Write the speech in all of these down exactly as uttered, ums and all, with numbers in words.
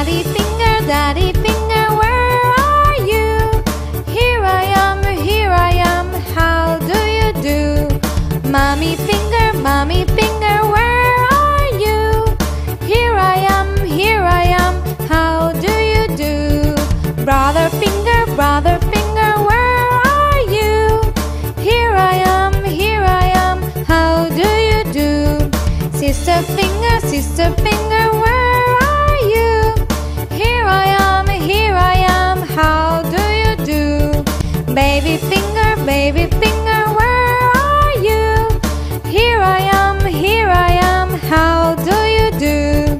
Daddy finger, daddy finger, where are you? Here I am, here I am, how do you do? Mommy finger, mommy finger, where are you? Here I am, here I am, how do you do? Brother finger, brother finger, where are you? Here I am, here I am, how do you do? Sister finger, sister finger, where are you? Here I am, here I am, how do you do? Baby finger, baby finger, where are you? Here I am, here I am, how do you do?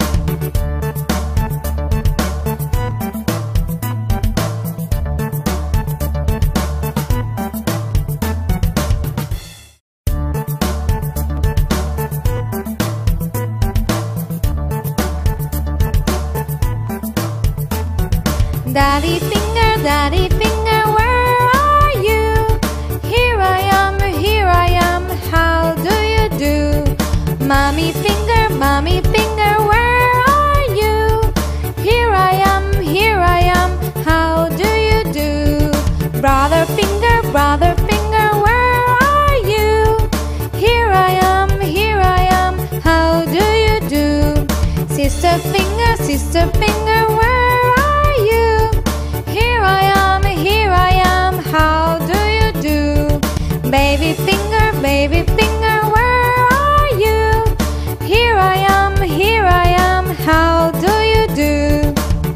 Daddy finger, daddy finger, where are you? Here I am, here I am, how do you do? Mommy finger, mommy finger, where are you? Here I am, here I am, how do you do? Brother finger, brother finger, where are you? Here I am, here I am, how do you do? Sister finger, sister finger, where are you? Here I am, here I am, how do you do? Baby finger, baby finger, where are you? Here I am, here I am, how do you do?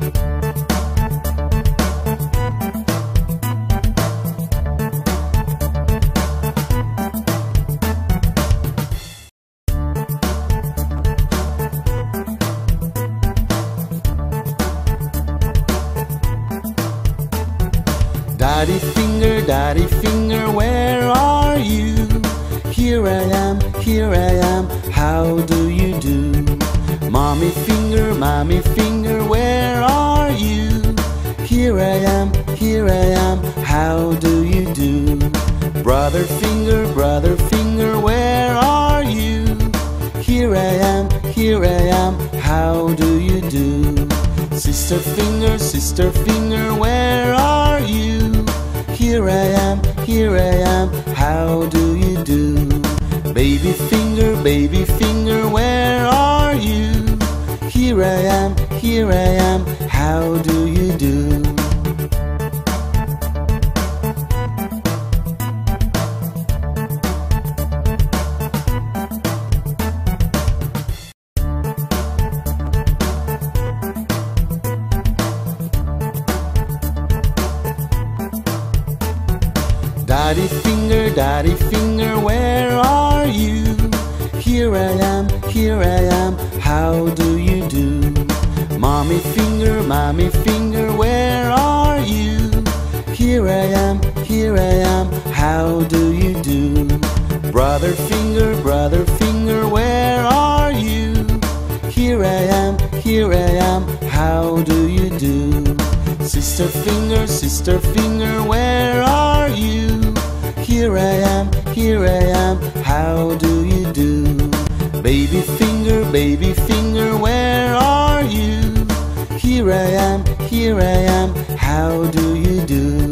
Daddy finger, daddy finger, where are you? Here I am, here I am, how do you do? Mommy finger, mommy finger, where are you? Here I am, here I am, how do you do? Brother finger, brother finger, where are you? Here I am, here I am, how do you do? Sister finger, sister finger, where are you? Here I am, here I am, how do you do? Baby finger, baby finger, where are you? Here I am, here I am, how do you do? Daddy finger, daddy finger, where are you? Here I am, here I am, how do you do? Mommy finger, mommy finger, where are you? Here I am, here I am, how do you do? Brother finger, brother finger, where are you? Here I am, here I am, how do you do? Sister finger, sister finger, where are you? Here I am, here I am, how do you do? Baby finger, baby finger, where are you? Here I am, here I am, how do you do?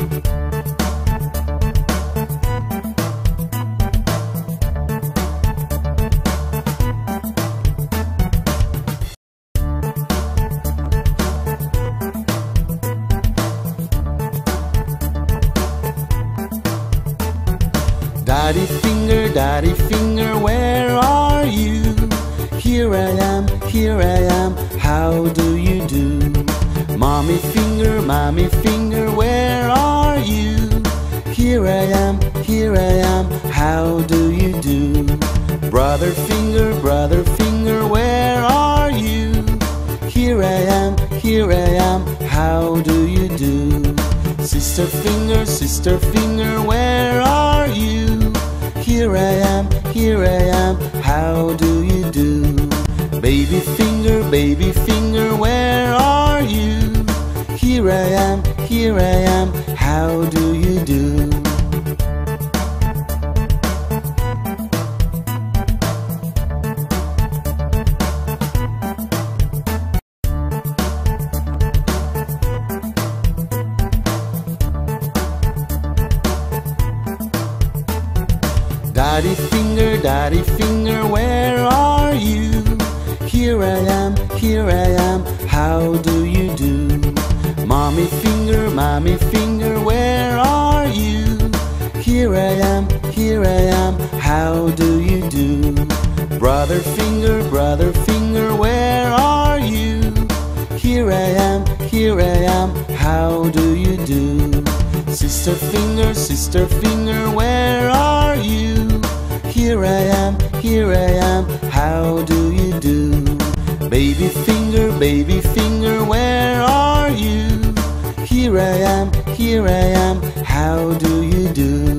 Daddy finger, daddy finger, where are you? Here I am, here I am, how do you do? Mommy finger, mommy finger, where are you? Here I am, here I am, how do you do? Brother finger, brother finger, where are you? Here I am, here I am, how do you do? Sister finger, sister finger, where are you? Here I am, here I am, how do you do? Baby finger, baby finger, where are you? Here I am, here I am, how do you do? Daddy finger, daddy finger, where are you? Here I am, here I am, how do you do? Mommy finger, mommy finger, where are you? Here I am, here I am, how do you do? Brother finger, brother finger, where are you? Here I am, here I am, how do you do? Sister finger, sister finger, where are you? Here I am, here I am, how do you do? Baby finger, baby finger, where are you? Here I am, here I am, how do you do?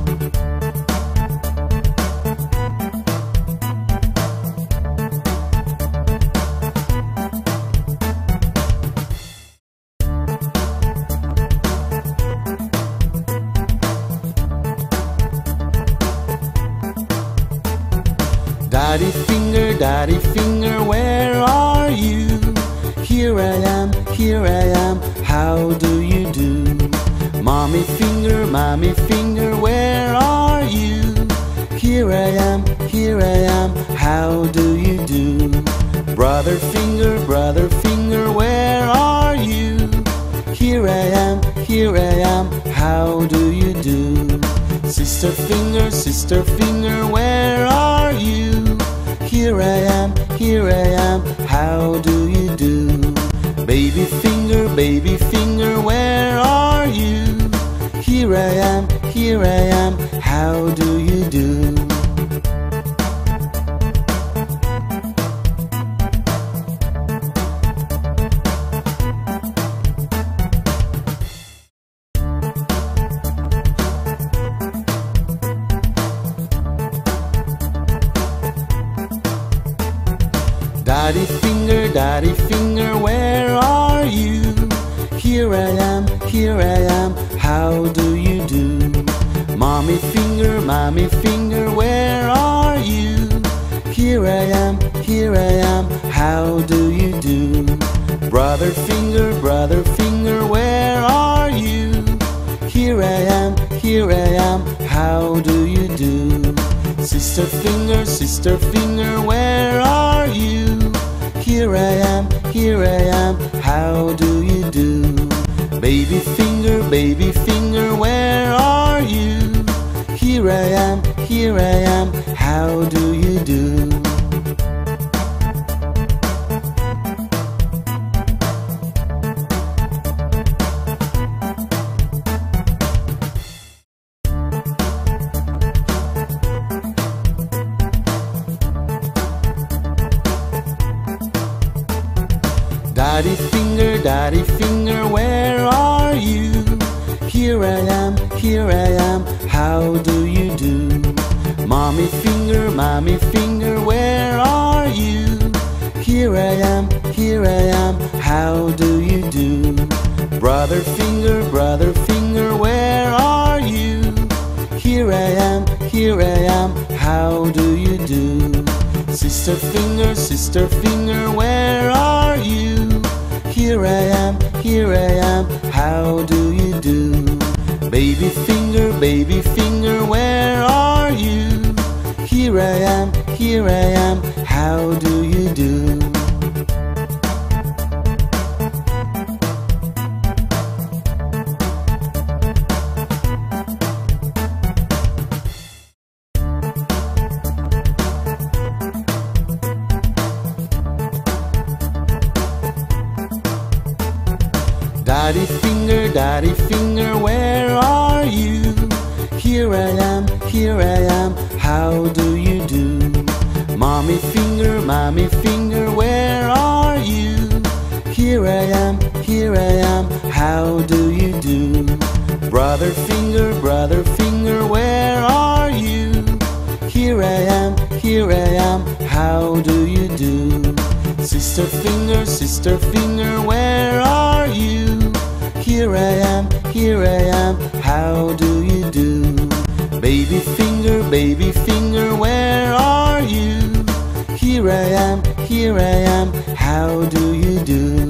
Daddy finger, daddy finger, where are you? Here I am, here I am, how do you do? Mommy finger, mommy finger, where are you? Here I am, here I am, how do you do? Brother finger, brother finger, where are you? Here I am, here I am, how do you do? Sister finger, sister finger, where are you? Here I am, here I am, how do you do? Baby finger, baby finger, where are you? Here I am, here I am, how do you do? Daddy finger, daddy finger, where are you? Here I am, here I am, how do you do? Mommy finger, mommy finger, where are you? Here I am, here I am, how do you do? Brother finger, brother finger, where are you? Here I am, here I am, how do you do? Sister finger, sister finger, where are you? Here I am, here I am, how do you do? Baby finger, baby finger, where are you? Here I am, here I am, how do you do? Daddy finger, daddy finger, where are you? Here I am, here I am, how do you do? Mommy finger, mommy finger, where are you? Here I am, here I am, how do you do? Brother finger, brother finger, where are you? Here I am, here I am, how do you do? Sister finger, sister finger, where are you? Here I am, here I am, how do you do? Baby finger, baby finger, where are you? Here I am, here I am, how do you do? Daddy finger, daddy finger, where are you? Here I am, here I am, how do you do? Mommy finger, mommy finger, where are you? Here I am, here I am, how do you do? Brother finger, brother finger, where are you? Here I am, here I am, how do you do? Sister finger, sister finger, where are you? Here I am, here I am, how do you do? Baby finger, baby finger, where are you? Here I am, here I am, how do you do?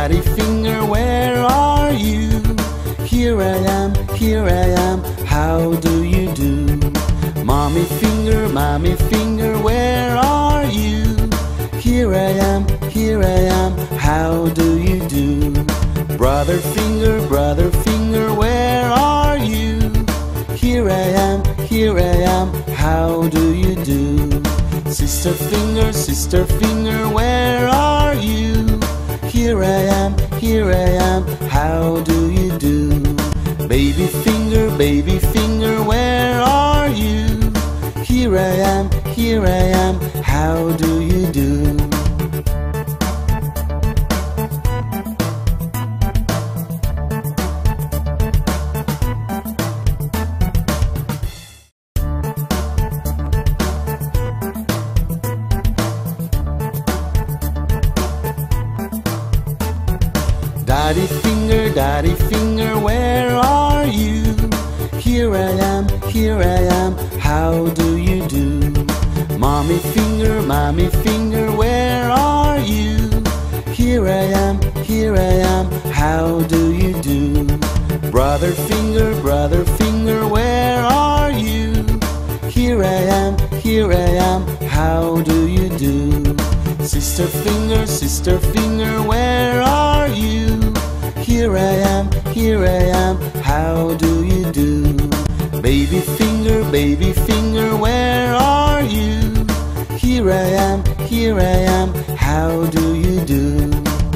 daddy finger, where are you? Here I am, here I am, how do you do? Mommy finger, mommy finger, where are you? Here I am, here I am, how do you do? Brother finger, brother finger, where are you? Here I am, here I am, how do you do? Sister finger, sister finger, where are you? Here I am, here I am, how do you do? Baby finger, baby finger, where are you? Here I am, here I am, how do you do? Daddy finger, daddy finger, where are you? Here I am, here I am, how do you do? Mommy finger, mommy finger, where are you? Here I am, here I am, how do you do? Brother finger, brother finger, where are you? Here I am, here I am, how do you do? Sister finger, sister finger, where are you? Here I am, here I am, how do you do? Baby finger, baby finger, where are you? Here I am, here I am, how do you do?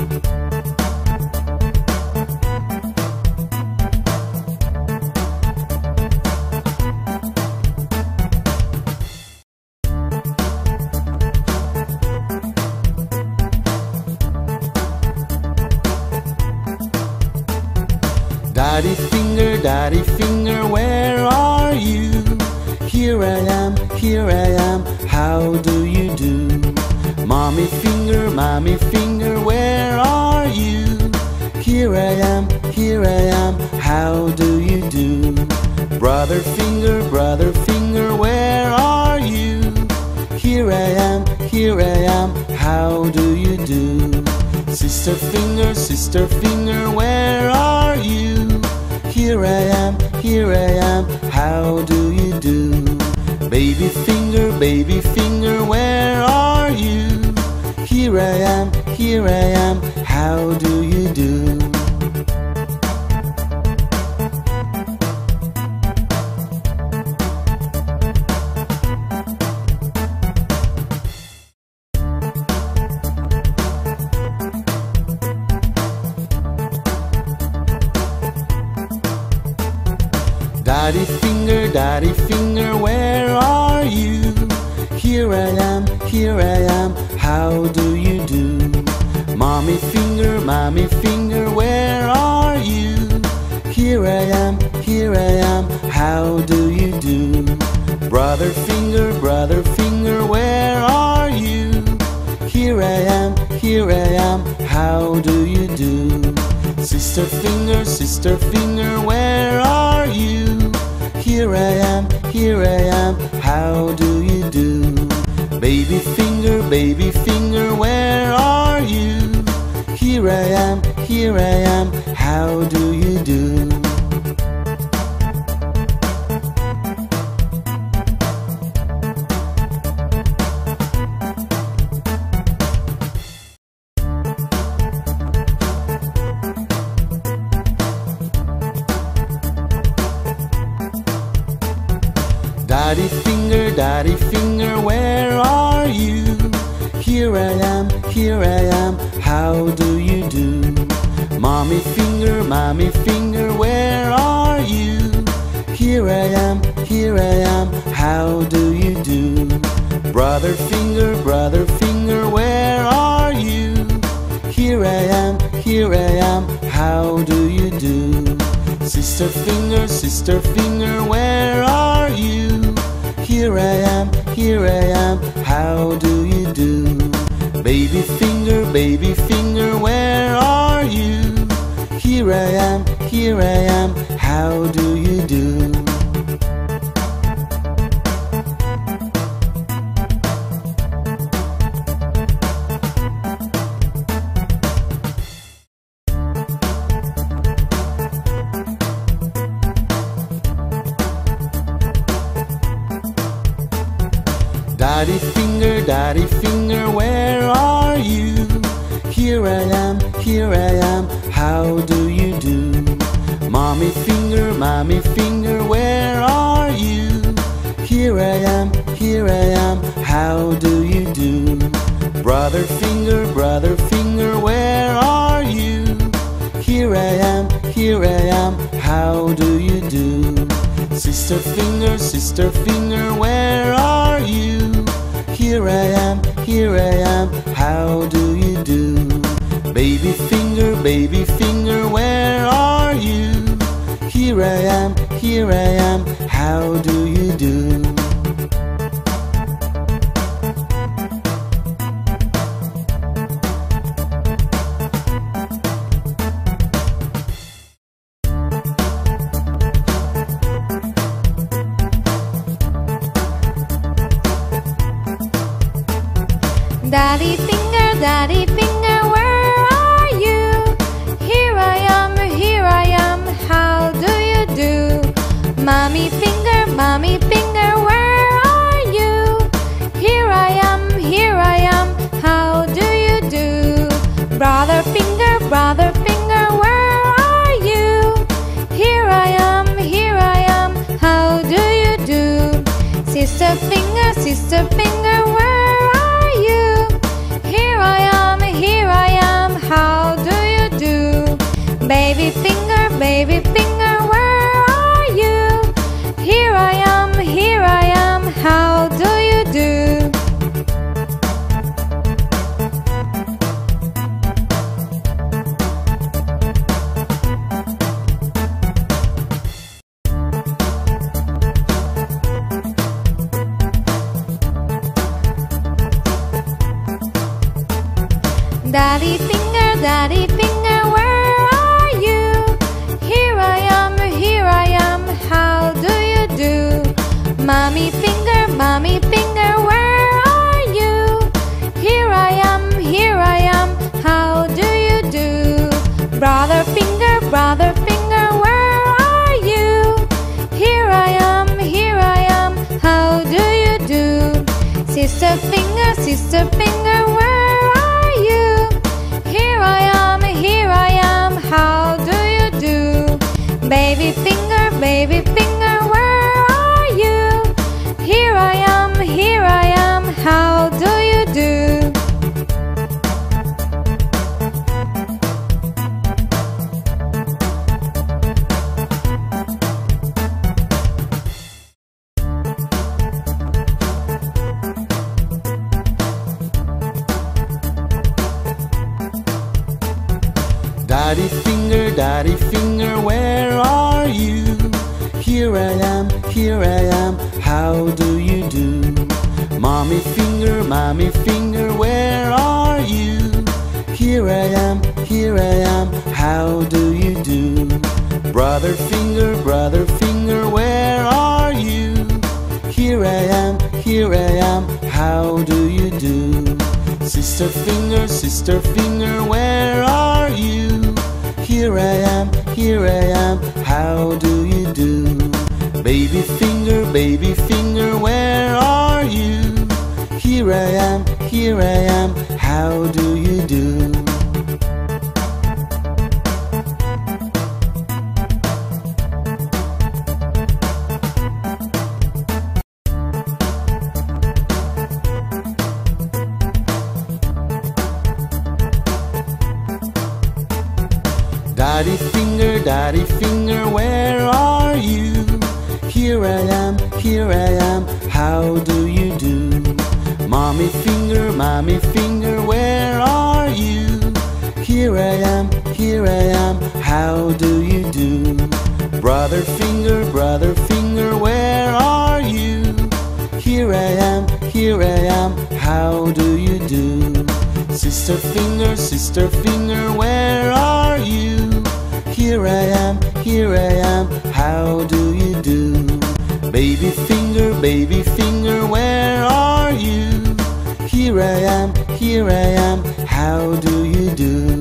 Daddy finger, daddy finger, where are you? Here I am, here I am, how do you do? Mommy finger, mommy finger, where are you? Here I am, here I am, how do you do? Brother finger, brother finger, where are you? Here I am, here I am, how do you do? Sister finger, sister finger, where are you? Here I am, here I am, how do you do? Baby finger, baby finger, where are you? Here I am, here I am, how do you do? Daddy finger, daddy finger, where are you? Here I am, here I am, how do you do? Mommy finger, mommy finger, where are you? Here I am, here I am, how do you do? Brother finger, brother finger, where are you? Here I am, here I am, how do you do? Sister finger, sister finger, where are you? Here I am, here I am, how do you do? Baby finger, baby finger, where are you? Here I am, here I am, how do you do? Daddy finger, daddy finger, where are you? Here I am, here I am, how do you do? Mommy finger, mommy finger, where are you? Here I am, here I am, how do you do? Brother finger, brother finger, where are you? Here I am, here I am, how do you do? Sister finger, sister finger, where are you? Here I am, here I am, how do you do? Baby finger, baby finger, where are you? Here I am, here I am, how do you do? Daddy finger, daddy finger, where are you? Here I am, here I am, how do you do? Mommy finger, mommy finger, where are you? Here I am, here I am, how do you do? Brother finger, brother finger, where are you? Here I am, here I am, how do you do? Sister finger, sister finger, where are you? Here I am, here I am, how do you do? Baby finger, baby finger, where are you? Here I am, here I am, how do you do? Daddy finger, daddy finger, where are you? Here I am, here I am, how do you do? Mommy finger, mommy finger, where are you? Here I am, here I am, how do you do? Brother finger, brother finger, where are you? Here I am, here I am, how do you do? Sister finger, sister finger, where are you? Here I am, here I am, how do you do? Baby finger, baby finger, where are you? Here I am, here I am, how do you do? Daddy finger, daddy finger, where are you? Here I am, here I am, how do you do? Mommy finger, mommy finger, where are you? Here I am, here I am, how do you do? Brother finger, brother finger, where are you? Here I am, here I am, how do you do? Sister finger, sister finger, where are you? Here I am, here I am, how do you do? Baby finger, baby finger, where are you? Here I am, here I am, how do you do? Daddy finger, daddy finger, where are you? Here I am, here I am, how do you do? Mommy finger, mommy finger, where are you? Here I am, here I am, how do you do? Brother finger, brother finger, where are you? Here I am, here I am, how do you do? Sister finger, sister finger, where are you? Here I am, here I am, how do you do? Baby finger, baby finger, where are you? Here I am, here I am, how do you do? Daddy finger, daddy finger, where are you? Here I am, here I am, how do you do? Mommy finger, mommy finger, where are you? Here I am, here I am, how do you do? Brother finger, brother finger, where are you? Here I am, here I am, how do you do? Sister finger, sister finger, where are you? Here I am, here I am, how do you do? Baby finger, baby finger, where are you? Here I am, here I am, how do you do?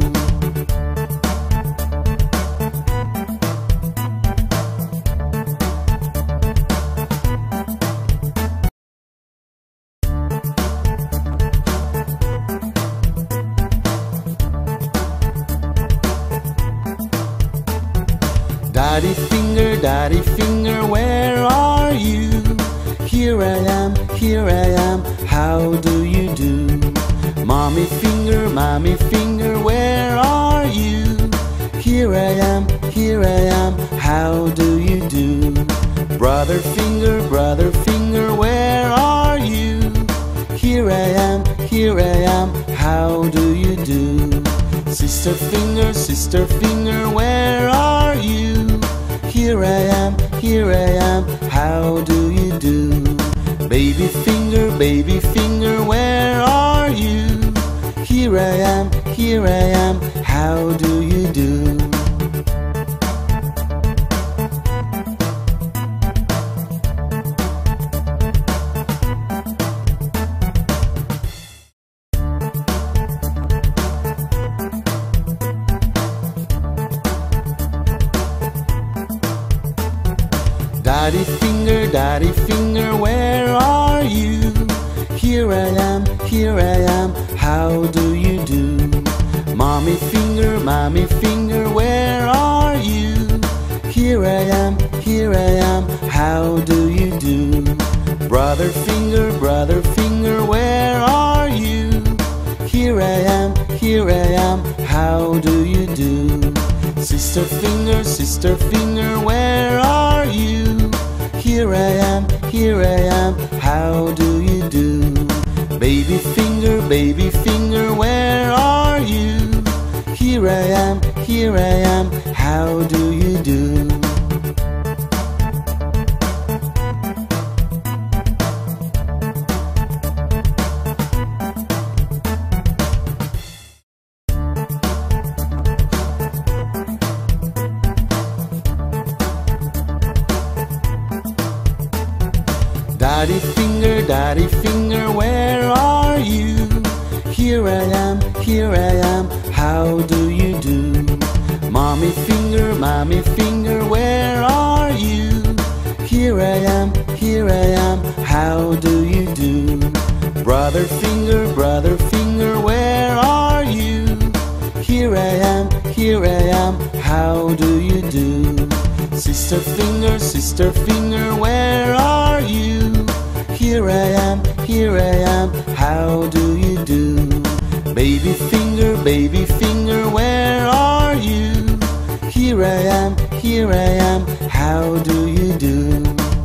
Daddy finger, daddy finger, where are you? Here I am, here I am, how do you do? Mommy finger, mommy finger, where are you? Here I am, here I am, how do you do? Brother finger, brother finger, where are you? Here I am, here I am, how do you do? Sister finger, sister finger, where are you? Here I am, here I am, how do you do? Baby finger, baby finger, where are you? Here I am, here I am, how do you do? Daddy finger, daddy finger, where are you? Here I am, here I am, how do you do? Mommy finger, mommy finger, where are you? Here I am, here I am, how do you do? Brother finger, brother finger, where are you? Here I am, here I am, how do you do? Sister finger, sister finger, where are you? Here I am, here I am, how do you do? Baby finger, baby finger, where are you? Here I am, here I am, how do you do? Daddy finger, daddy finger, where are you? Here I am, here I am, how do you do? Mommy finger, mommy finger, where are you? Here I am, here I am, how do you do? Brother finger, brother finger, where are you? Here I am, here I am, how do you do? Sister finger, sister finger, where are you? Here I am, here I am, how do you do? Baby finger, baby finger, where are you? Here I am, here I am, how do you do?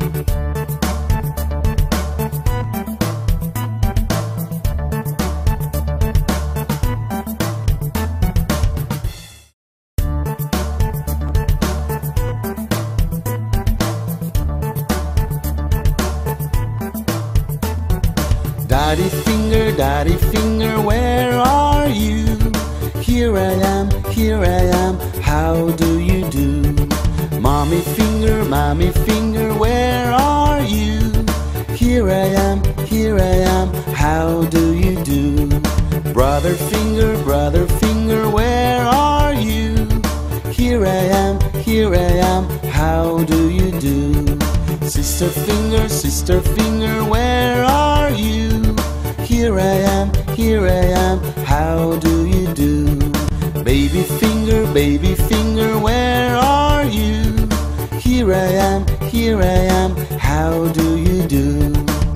Daddy finger, daddy finger, where are you? Here I am, here I am, how do you do? Mommy finger, mommy finger, where are you? Here I am, here I am, how do you do? Brother finger, brother finger, where are you? Here I am, here I am, how do you do? Sister finger, sister finger, where are you? Here I am, here I am, how do you do? Baby finger, baby finger, where are you? Here I am, here I am, how do you do?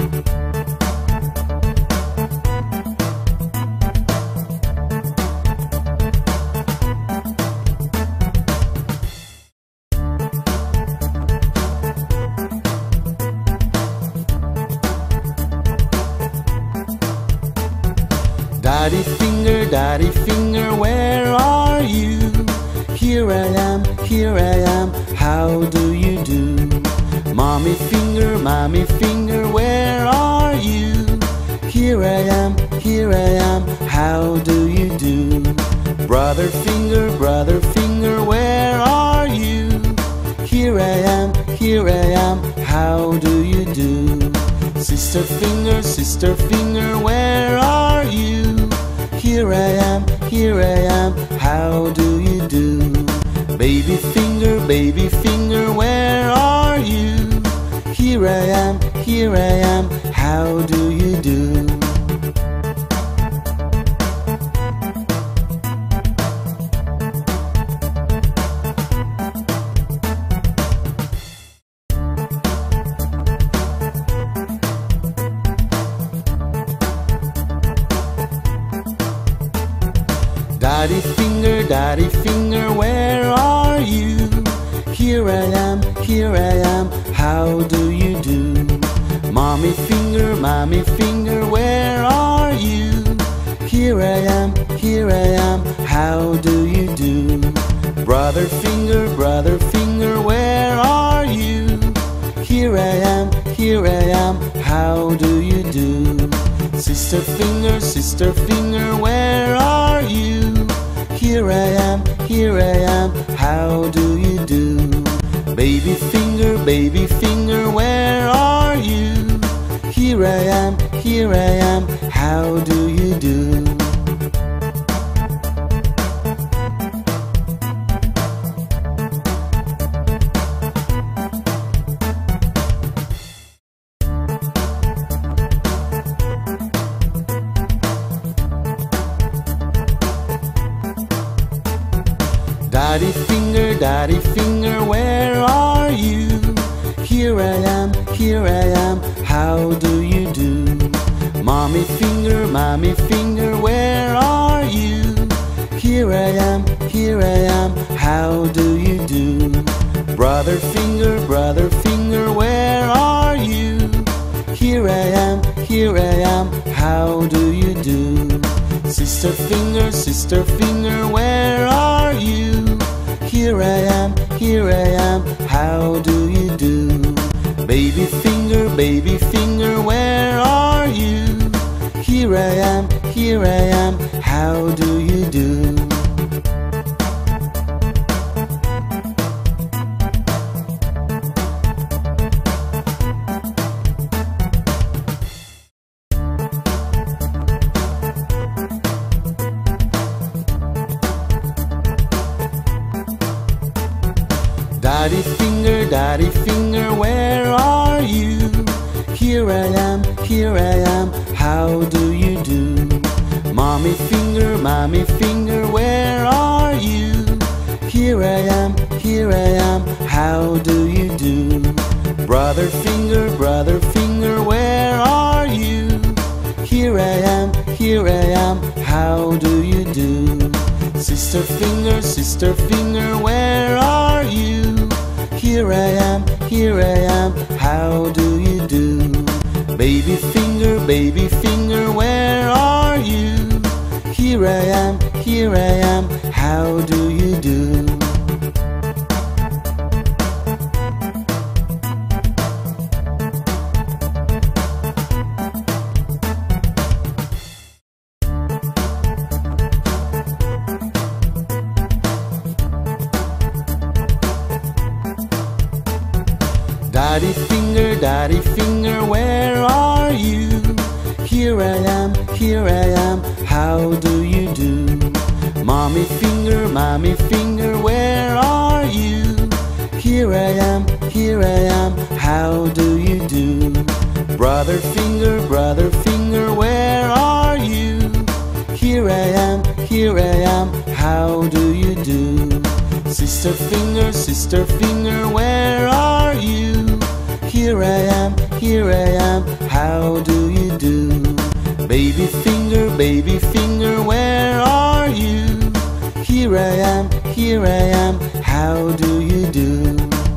Daddy finger, daddy finger, where are you? Here I am, here I am, how do you do? Mommy finger, mommy finger, where are you? Here I am, here I am, how do you do? Brother finger, brother finger, where are you? Here I am, here I am, how do you do? Sister finger, sister finger, where are you? Here I am, here I am, how do you do? Baby finger, baby finger, where are you? Here I am, here I am, how do you do? daddy finger, where are you? Here I am, here I am, how do you do? Mommy finger, mommy finger, where are you? Here I am, here I am, how do you do? Brother finger, brother finger, where are you? Here I am, here I am, how do you do? Sister finger, sister finger, where are you? Here I am, here I am, how do you do? Baby finger, baby finger, where are you? Here I am, here I am, how do you do? Daddy finger, daddy finger, where are you? Here I am, here I am, how do you do? Mommy finger, mommy finger, where are you? Here I am, here I am, how do you do? Brother finger, brother finger, where are you? Here I am, here I am, how do you do? Sister finger, sister finger, where are you? Here I am, here I am, how do you do? Baby finger, baby finger, where are you? Here I am, here I am, how do you do? Daddy finger, daddy finger, where are you? Here I am, here I am, how do you do? Mommy finger, mommy finger, where are you? Here I am, here I am, how do you do? Brother finger, brother finger, where are you? Here I am, here I am, how do you do? Sister finger, sister finger, where are you? Here I am, here I am, how do you do? Baby finger, baby finger, where are you? Here I am, here I am, how do you do? Daddy finger, daddy finger, where are you? Here I am, here I am, how do you do? Mommy finger, mommy finger, where are you? Here I am, here I am, how do you do? Brother finger, brother finger, where are you? Here I am, here I am, how do you do? Sister finger, sister finger, where are you? Here I am, here I am, how do you do? Baby finger, baby finger, where are you? Here I am, here I am, how do you do?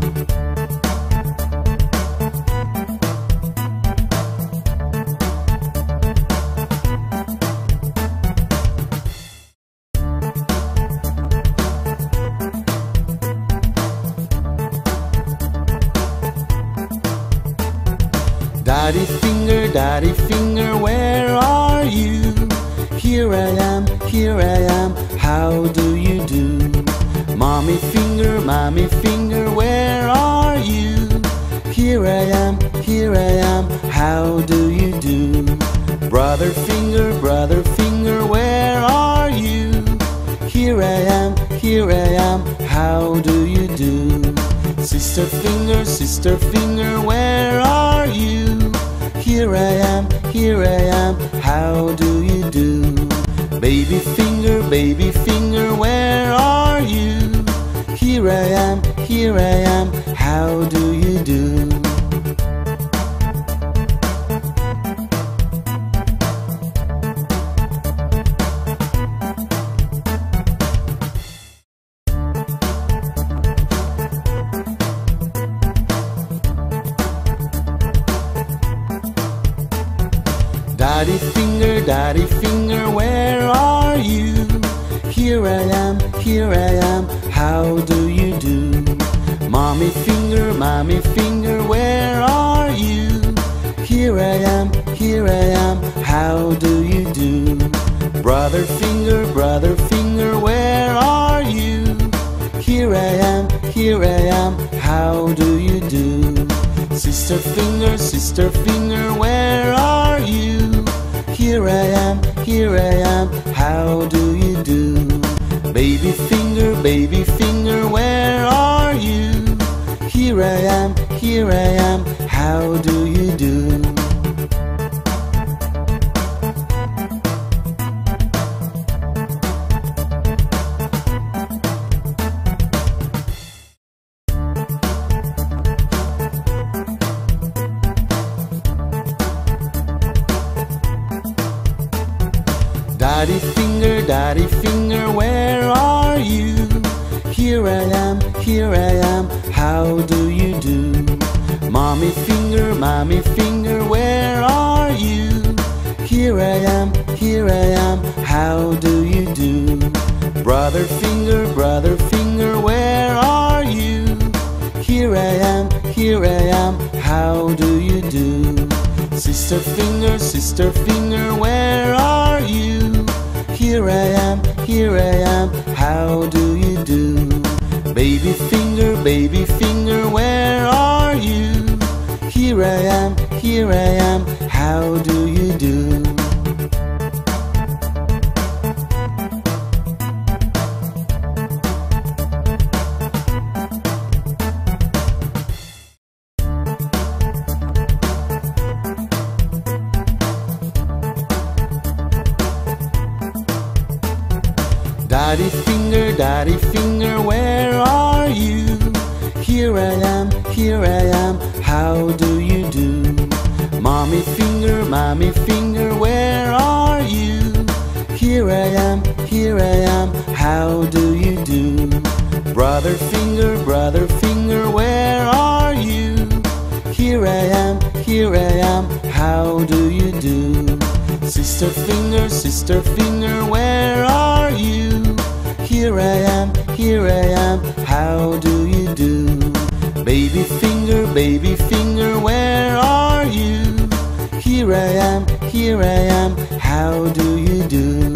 Daddy finger, daddy finger, where are you? Here I am, here I am, how do you do? Mommy finger, mommy finger, where are you? Here I am, here I am, how do you do? Brother finger, brother finger, where are you? Here I am, here I am, how do you do? Sister finger, sister finger, where are you? Here I am, here I am, how do you do? Baby finger, baby finger, where are you? Here I am, here I am, how do you do? Daddy finger, daddy finger, where are you? Here I am, here I am, how do you do? Mommy finger, mommy finger, where are you? Here I am, here I am, how do you do? Brother finger, brother finger, where are you? Here I am, here I am, how do you do? Sister finger, sister finger, where are you? Here I am, here I am, how do you do? Baby finger, baby finger, where are you? Here I am, here I am, how do you do? Daddy finger, daddy finger, where are you? Here I am, here I am, how do you do? Mommy finger, mommy finger, where are you? Here I am, here I am, how do you do? Brother finger, brother finger, where are you? Here I am, here I am, how do you do? Sister finger, sister finger, where are you? Here I am, here I am, how do you do? Baby finger, baby finger, where are you? Here I am, here I am, how do you do? Daddy finger, daddy finger, where are you? Here I am, here I am, how do you do? Mommy finger, mommy finger, where are you? Here I am, here I am, how do you do? Brother finger, brother finger, where are you? Here I am, here I am, how do you do? Sister finger, sister finger, where are you? Here I am, here I am, how do you do? Baby finger, baby finger, where are you? Here I am, here I am, how do you do?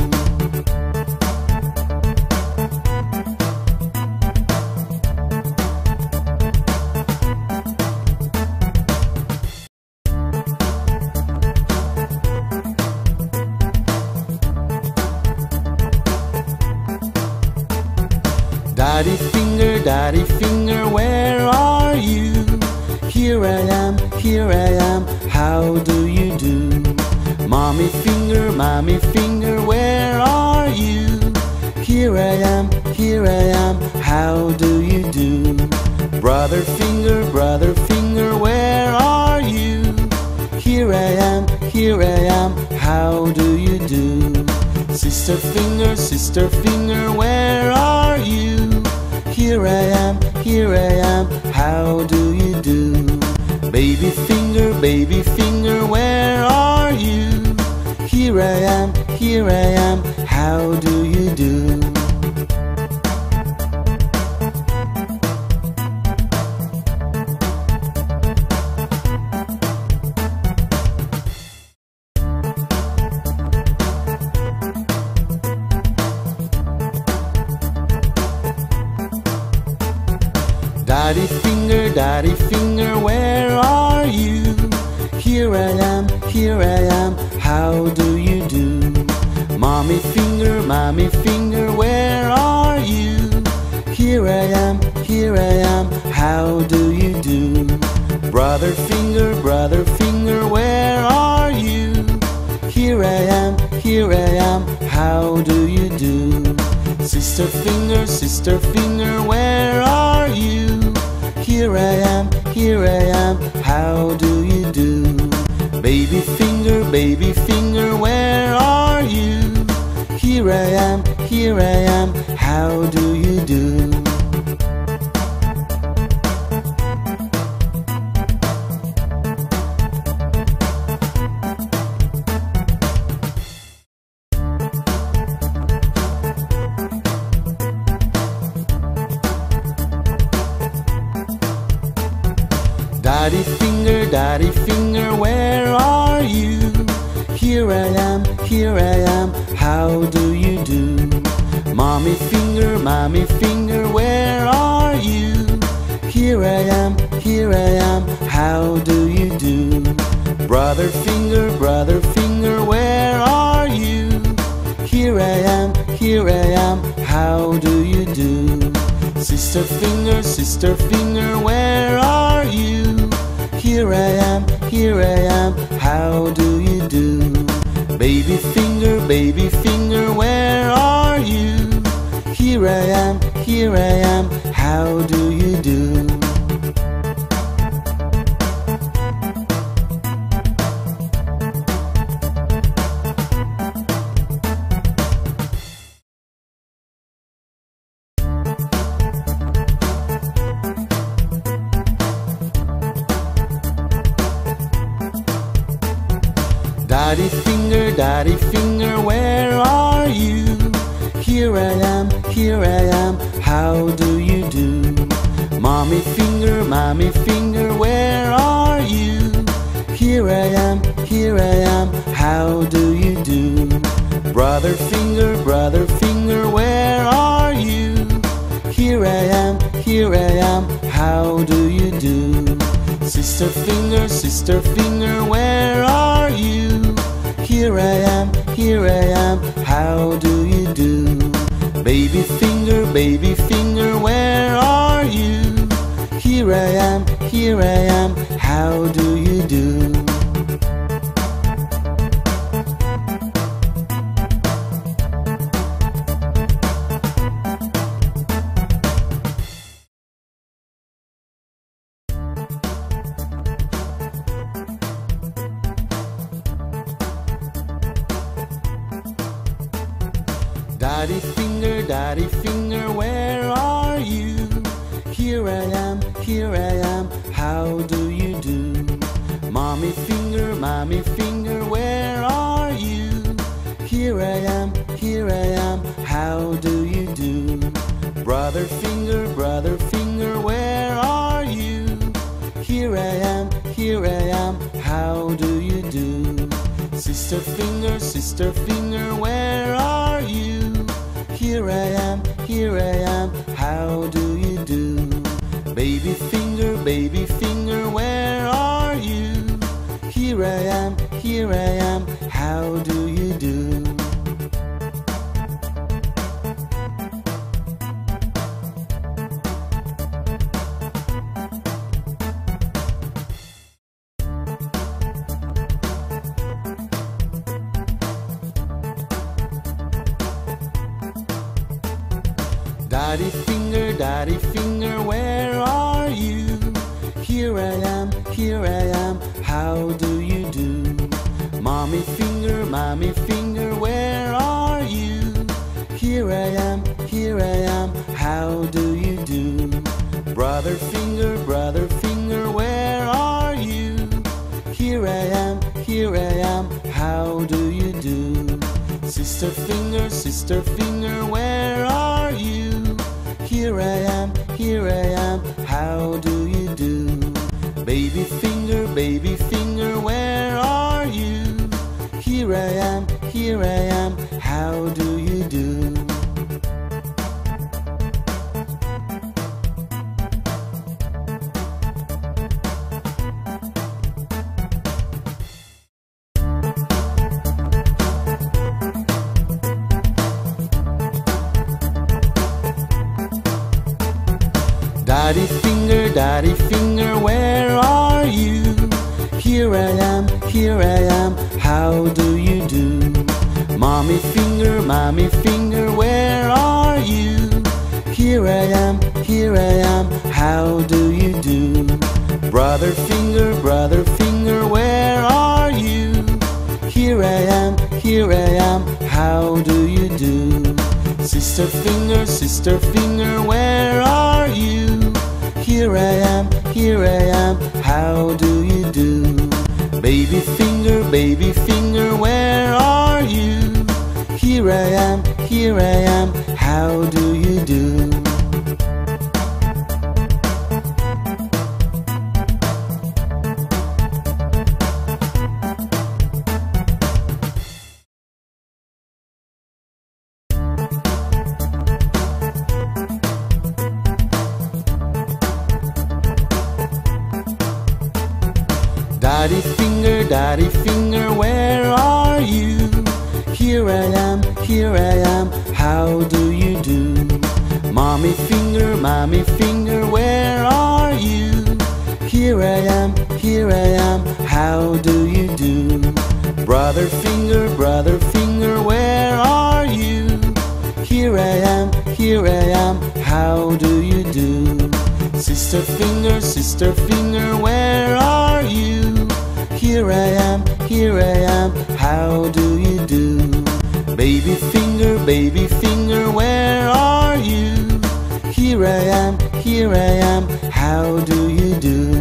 Daddy finger, daddy finger, where are you? Here I am, here I am, how do you do? Mommy finger, mommy finger, where are you? Here I am, here I am, how do you do? Brother finger, brother finger, where are you? Here I am, here I am, how do you do? Sister finger, sister finger, where are you? Here I am, here I am, how do you do? Baby finger, baby finger, where are you? Here I am, here I am, how do you do? Daddy finger, daddy finger, where are you? Here I am, here I am, how do you do? Mommy finger, mommy finger, where are you? Here I am, here I am, how do you do? Brother finger, brother finger, where are you? Here I am, here I am, how do you do? Sister finger, sister finger, where are you? Here I am, here I am, how do you do? Baby finger, baby finger, where are you? Here I am, here I am, how do you do? Daddy finger, daddy finger, where are you? Here I am, here I am, how do you do? Mommy finger, mommy finger, where are you? Here I am, here I am, how do you do? Brother finger, brother finger, where are you? Here I am, here I am, how do you do? Sister finger, sister finger, where are you? Here I am, here I am, how do you do? Baby finger, baby finger, where are you? Here I am, here I am, how do you do? Daddy finger, daddy finger, where are you? Here I am, here I am, how do you do? Mommy finger, mommy finger, where are you? Here I am, here I am, how do you do? Brother finger, brother finger, where are you? Here I am, here I am, how do you do? Sister finger, sister finger, where are you? Here I am, here I am, how do you do? Baby finger, baby finger, where are you? Here I am, here I am, how do you do? Daddy finger, daddy finger, where are you? Here I am, here I am, how do you do? Mommy finger, mommy finger, where are you? Here I am, here I am, how do you do? Brother finger, brother finger, where are you? Here I am, here I am, how do you do? Sister finger, sister finger, where are you? Here I am, here I am, how do you do? Baby finger, baby finger, where are you? Here I am, here I am, how do you do? Daddy finger, daddy finger, where are you? Here I am, here I am, how do you do? Mommy finger, mommy finger, where are you? Here I am, here I am, how do you do? Brother finger, brother finger, where are you? Here I am, here I am, how do you do? Sister finger, sister finger, where are you? Here I am, here I am, how do you do? Baby finger, baby finger, where are you? Here I am, here I am, how do you do? Daddy finger, daddy finger, where are you? Here I am, here I am, how do you do? Mommy finger, mommy finger, where are you? Here I am, here I am, how do you do? Brother finger, brother finger, where are you? Here I am, here I am, how do you do? Sister finger, sister finger, where are you? Here I am, here I am, how do you do? Baby finger, baby finger, where are you? Here I am, here I am, how do you do? Daddy finger, daddy finger, where are you? Here I am, here I am, how do you do? Mommy finger, mommy finger, where are you? Here I am, here I am, how do you do? Brother finger, brother finger, where are you? Here I am, here I am, how do you do? Sister finger, sister finger, where are you? Here I am, here I am, how do you do? Baby finger, baby finger, where are you? Here I am, here I am, how do you do?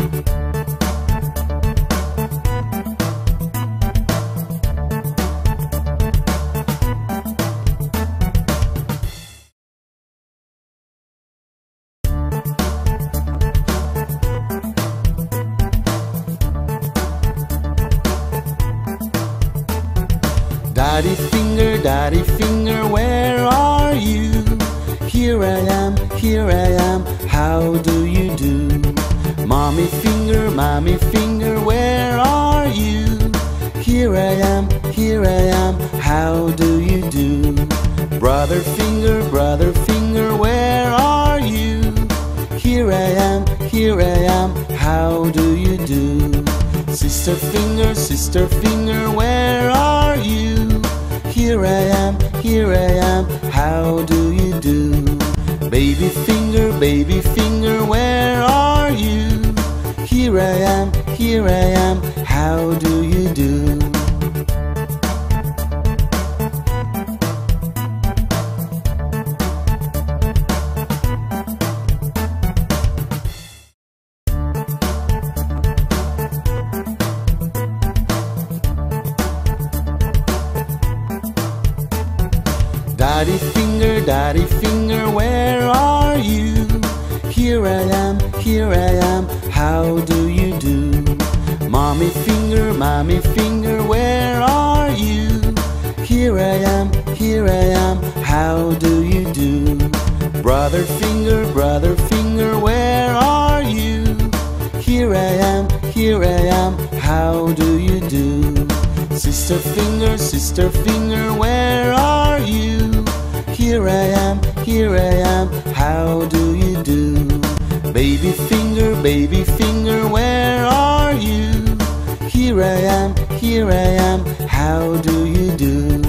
Daddy finger, daddy finger, where are you? Here I am, here I am, how do you do? Mommy finger, mommy finger, where are you? Here I am, here I am, how do you do? Brother finger, brother finger, where are you? Here I am, here I am, how do you do? Sister finger, sister finger, where are you? Here I am, here I am, how do you do? Baby finger, baby finger, where are you? Here I am, here I am, how do you do? Daddy finger, daddy finger, where are you? Here I am, here I am, how do you do? Mommy finger, mommy finger, where are you? Here I am, here I am, how do you do? Brother finger, brother finger, where are you? Here I am, here I am, how do you do? Sister finger, sister finger, where are you? Here I am, here I am, how do you do? Baby finger, baby finger, where are you? Here I am, here I am, how do you do?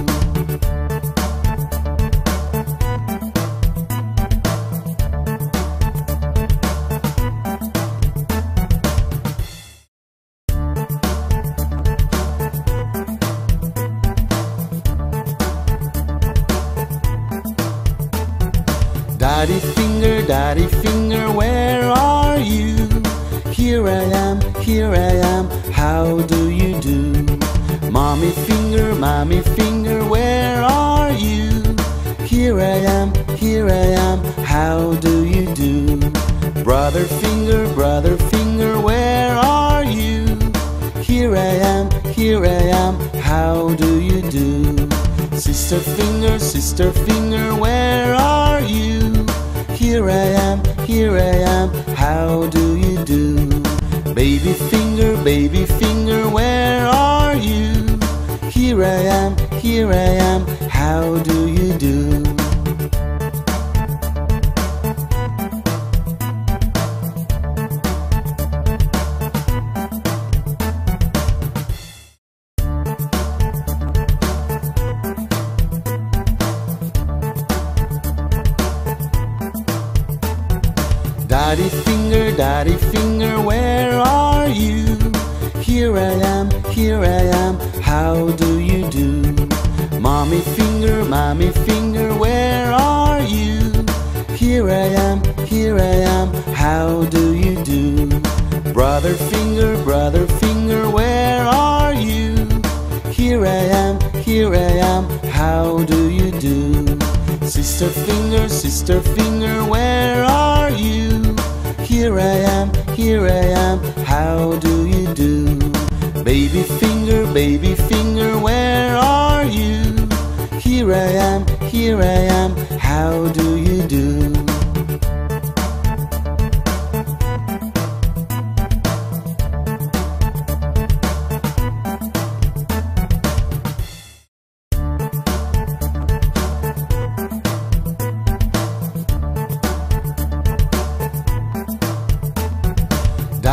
Daddy finger, daddy finger, where are you? Here I am, here I am, how do you do? Mommy finger, mommy finger, where are you? Here I am, here I am, how do you do? Brother finger, brother finger, where are you? Here I am, here I am, how do you do? Sister finger, sister finger, where are you? Here I am, here I am, how do you do? Baby finger, baby finger, where are you? Here I am, here I am, how do you do? Daddy finger, daddy finger, where are you? Here I am, here I am, how do you do? Mommy finger, mommy finger, where are you? Here I am, here I am, how do you do? Brother finger, brother finger, where are you? Here I am, here I am, how do you do? Sister finger, sister finger, where are you? Here I am, here I am, how do you do? Baby finger, baby finger, where are you? Here I am, here I am, how do you do?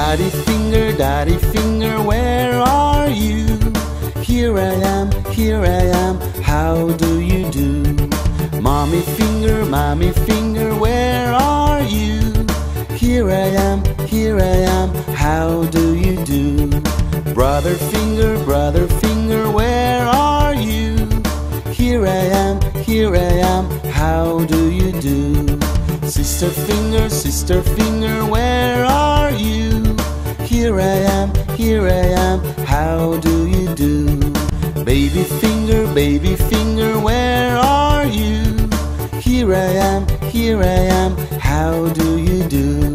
Daddy finger, daddy finger, where are you? Here I am, here I am, how do you do? Mommy finger, mommy finger, where are you? Here I am, here I am, how do you do? Brother finger, brother finger, where are you? Here I am, here I am, how do you do? Sister finger, sister finger, where are you? Here I am, here I am, how do you do? Baby finger, baby finger, where are you? Here I am, here I am, how do you do?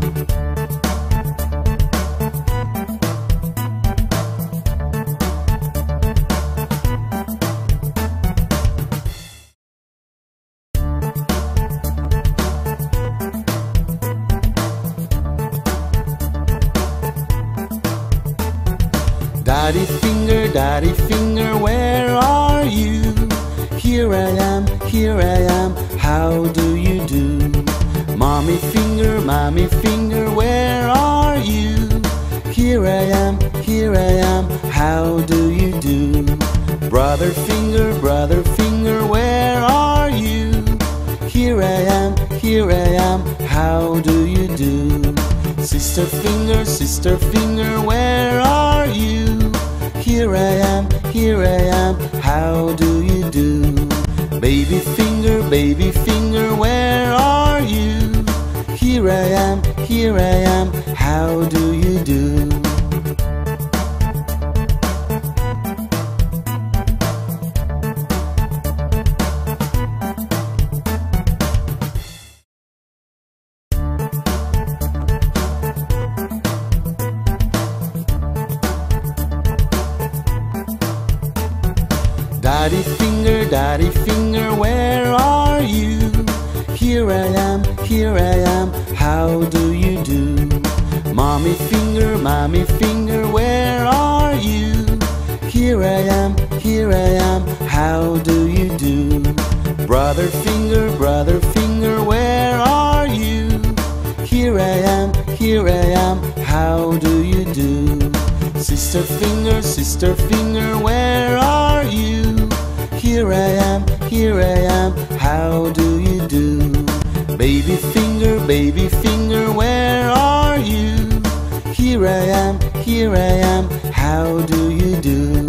Daddy finger, daddy finger, where are you? Here I am, here I am, how do you do? Mommy finger, mommy finger, where are you? Here I am, here I am, how do you do? Brother finger, brother finger, where are you? Here I am, here I am, how do you do? Sister finger, sister finger, where are you? Here I am, here I am, how do you do? Baby finger, baby finger, where are you? Here I am, here I am, how do you do? Daddy finger, daddy finger, where are you? Here I am, here I am, how do you do? Mommy finger, mommy finger, where are you? Here I am, here I am, how do you do? Brother finger, brother finger, where are you? Here I am, here I am, how do you do? Sister finger, sister finger, where are you? Here I am, here I am, how do you do? Baby finger, baby finger, where are you? Here I am, here I am, how do you do?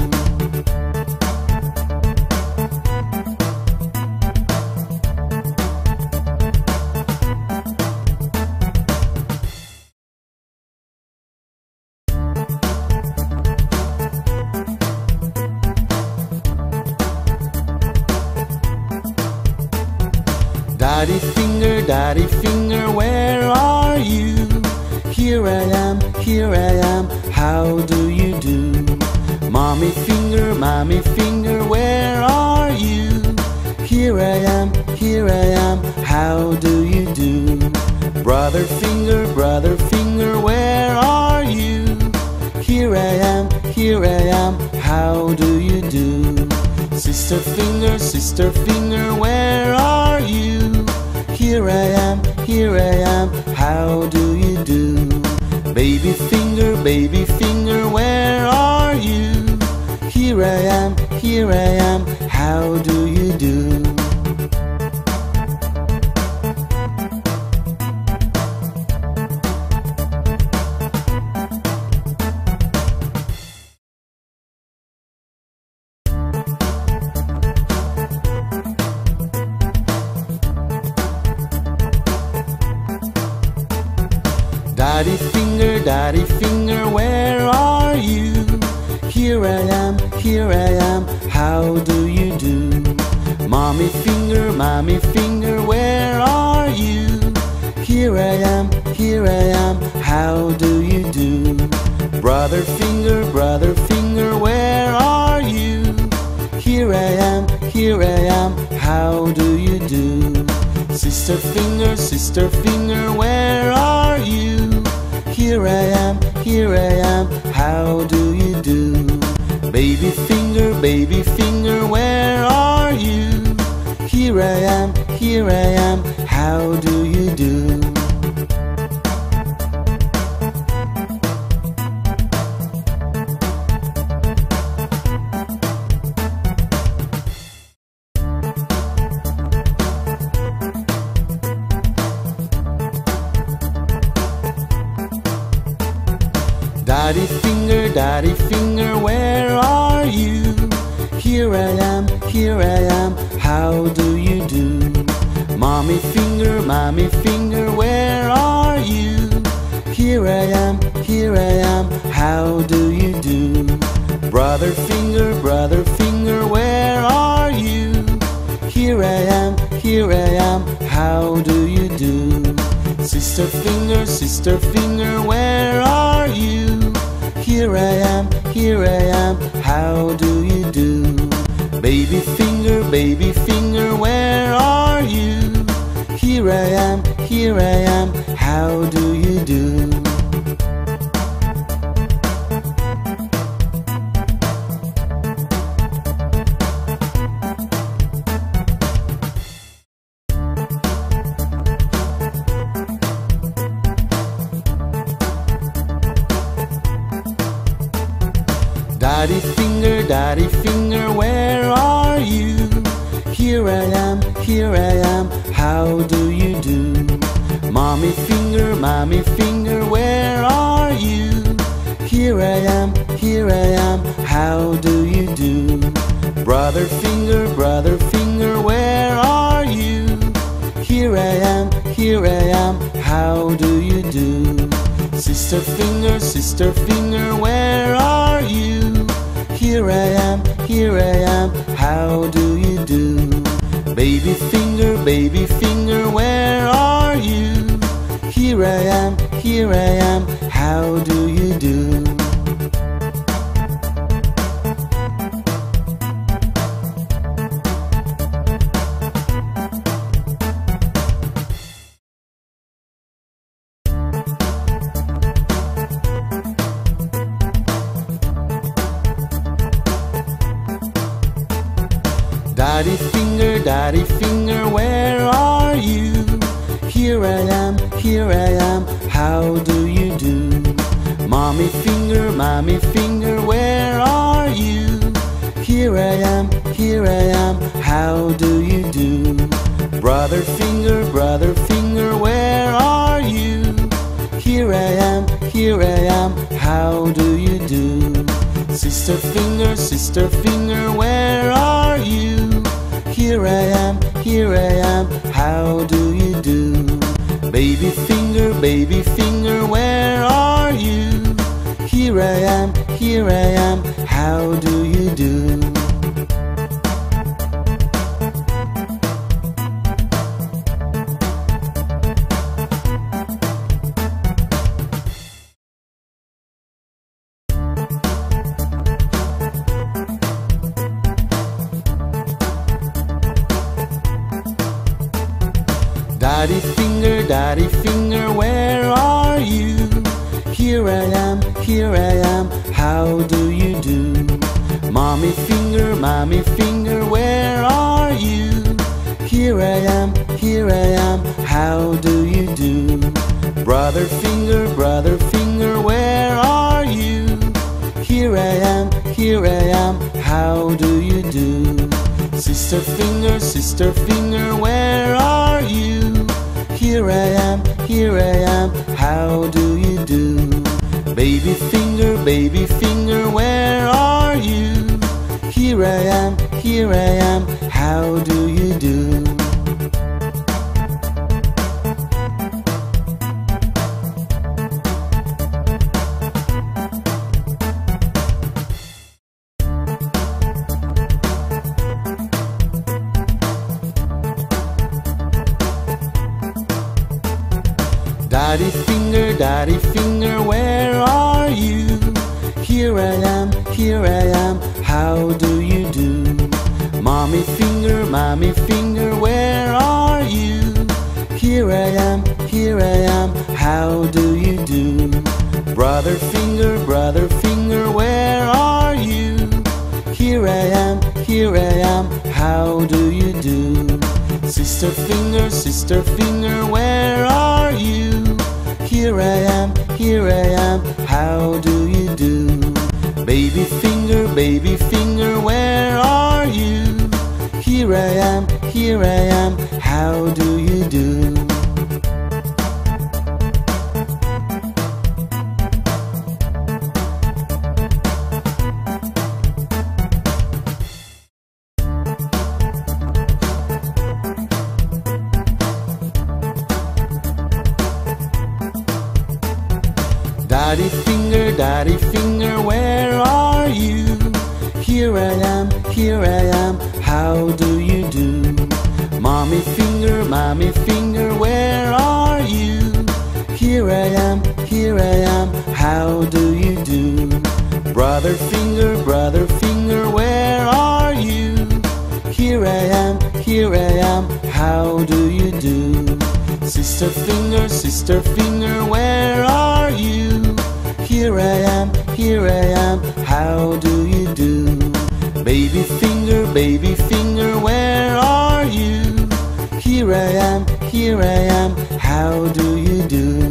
Daddy finger, daddy finger, where are you? Here I am, here I am, how do you do? Mommy finger, mommy finger, where are you? Here I am, here I am, how do you do? Brother finger, brother finger, where are you? Here I am, here I am, how do you do? Sister finger, sister finger, where are you? Here I am, here I am, how do you do? Baby finger, baby finger, where are you? Here I am, here I am, how do you do? Daddy finger, daddy finger, where are you? Here I am, here I am, how do you do? Mommy finger, mommy finger, where are you? Here I am, here I am, how do you do? Brother finger, brother finger, where are you? Here I am, here I am, how do you do? Sister finger, sister finger, where are you? Here I am, here I am, how do you do? Baby finger, baby finger, where are you? Here I am, here I am, how do you do? Daddy finger, daddy finger, where are you? Here I am, here I am, how do you do? Mommy finger, mommy finger, where are you? Here I am, here I am, how do you do? Brother finger, brother finger, where are you? Here I am, here I am, how do you do? Sister finger, sister finger, where are you? Here I am, here I am, how do you do? Baby finger, baby finger, where are you? Here I am, here I am, how do you do? Daddy finger, daddy finger, where are you? Here I am, here I am, how do you do? Mommy finger, mommy finger, where are you? Here I am, here I am, how do you do? Brother finger, brother finger, where are you? Here I am, here I am, how do you do? Sister finger, sister finger, where are you? Here I am, here I am, how do you do? Baby finger, baby finger, where are you? Here I am, here I am, how do you do? Daddy finger, daddy finger, where are you? Here I am, here I am, how do you do? Mommy finger, mommy finger, where are you? Here I am, here I am, how do you do? Brother finger, brother finger, where are you? Here I am, here I am, how do you do? Sister finger, sister finger, where are you? Here I am, here I am, how do you do? Baby finger, baby finger, where are you? Here I am, here I am, how do you do? Daddy finger, daddy finger, where are you? Here I am, here I am, how do you do? Mommy finger, mommy finger, where are you? Here I am, here I am, how do you do? Brother finger, brother finger, where are you? Here I am, here I am, how do you do? Sister finger, sister finger, where are you? Here I am, here I am, how do you do? Baby finger, baby finger, where are you? Here I am, here I am, how do you do? Daddy finger, daddy finger, where are you? Here I am, here I am, how do you do? Mommy finger, mommy finger, where are you? Here I am, here I am, how do you do? Brother finger, brother finger, where are you? Here I am, here I am, how do you do? Sister finger, sister finger, where are you? Here I am, here I am, how do you do? Baby finger, baby finger, where are you? Here I am, here I am, how do you do? Daddy finger, daddy finger, where are you? Here I am, here I am, how do you do? Mommy finger, mommy finger, where are you? Here I am, here I am, how do you do? Brother finger, brother finger, where are you? Here I am, here I am, how do you do? Sister finger, sister finger, where are you? Here I am, here I am, how do you do? Baby finger, baby finger, where are you? Here I am, here I am, how do you do?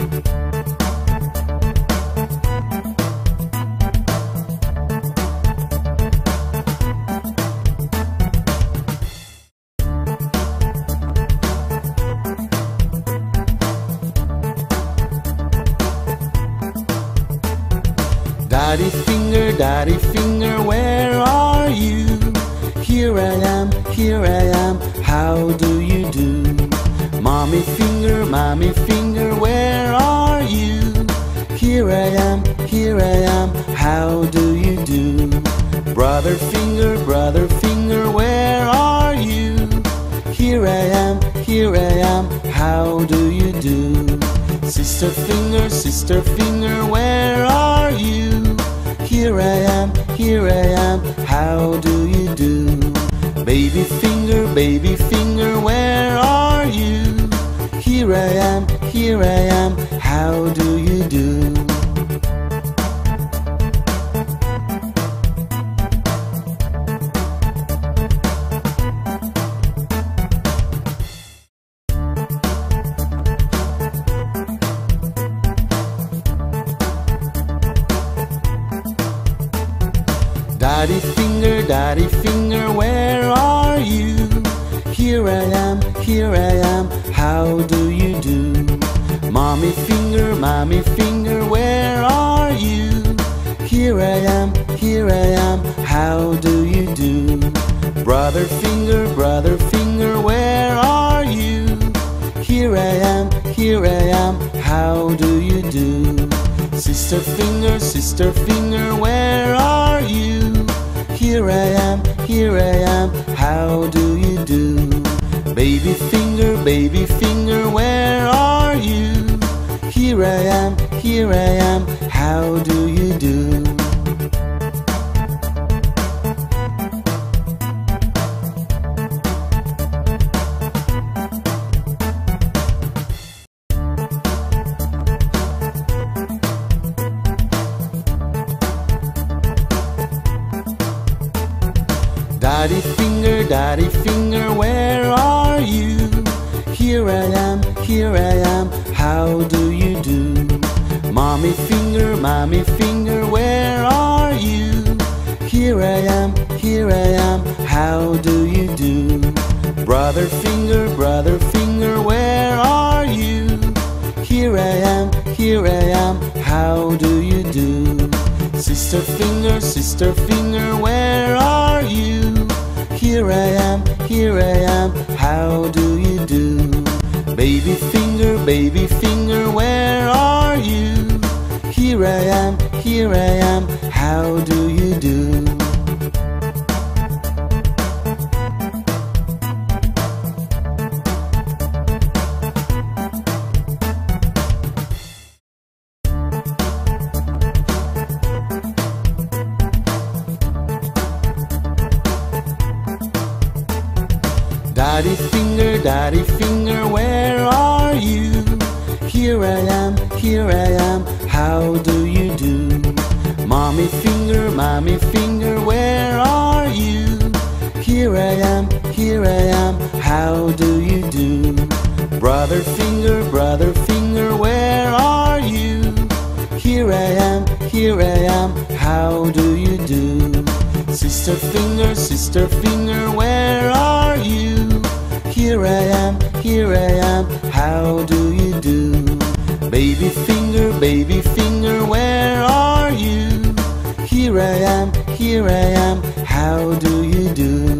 Daddy finger, daddy finger, where are you? Here I am, here I am, how do you do? Mommy finger, mommy finger, where are you? Here I am, here I am, how do you do? Brother finger, brother finger, where are you? Here I am, here I am, how do you do? Sister finger, sister finger, where are you? Here I am, here I am, how do you do? Baby finger, baby finger, where are you? Here I am, here I am, how do you do? Daddy finger, daddy finger, where are you? Here I am, here I am, how do you do? Mommy finger, mommy finger, where are you? Here I am, here I am, how do you do? Brother finger, brother finger, where are you? Here I am, here I am, how do you do? Sister finger, sister finger, where are you? Here I am, here I am, how do you do? Baby finger, baby finger, where are you? Here I am, here I am, how do you do? Daddy finger, daddy finger, where are you? Here I am, here I am, how do you do? Mommy finger, mommy finger, where are you? Here I am, here I am, how do you do? Brother finger, brother finger, where are you? Here I am, here I am, how do you do? Sister finger, sister finger, where are you? Here I am, here I am, how do you do? Baby finger, baby finger, where are you? Here I am, here I am, how do you do? Daddy finger, daddy finger, where are you? Here I am, here I am, how do you do? Mommy finger, mommy finger, where are you? Here I am, here I am, how do you do? Brother finger, brother finger, where are you? Here I am, here I am, how do you do? Sister finger, sister finger, where are you? Here I am, here I am, how do you do? Baby finger, baby finger, where are you? Here I am, here I am, how do you do?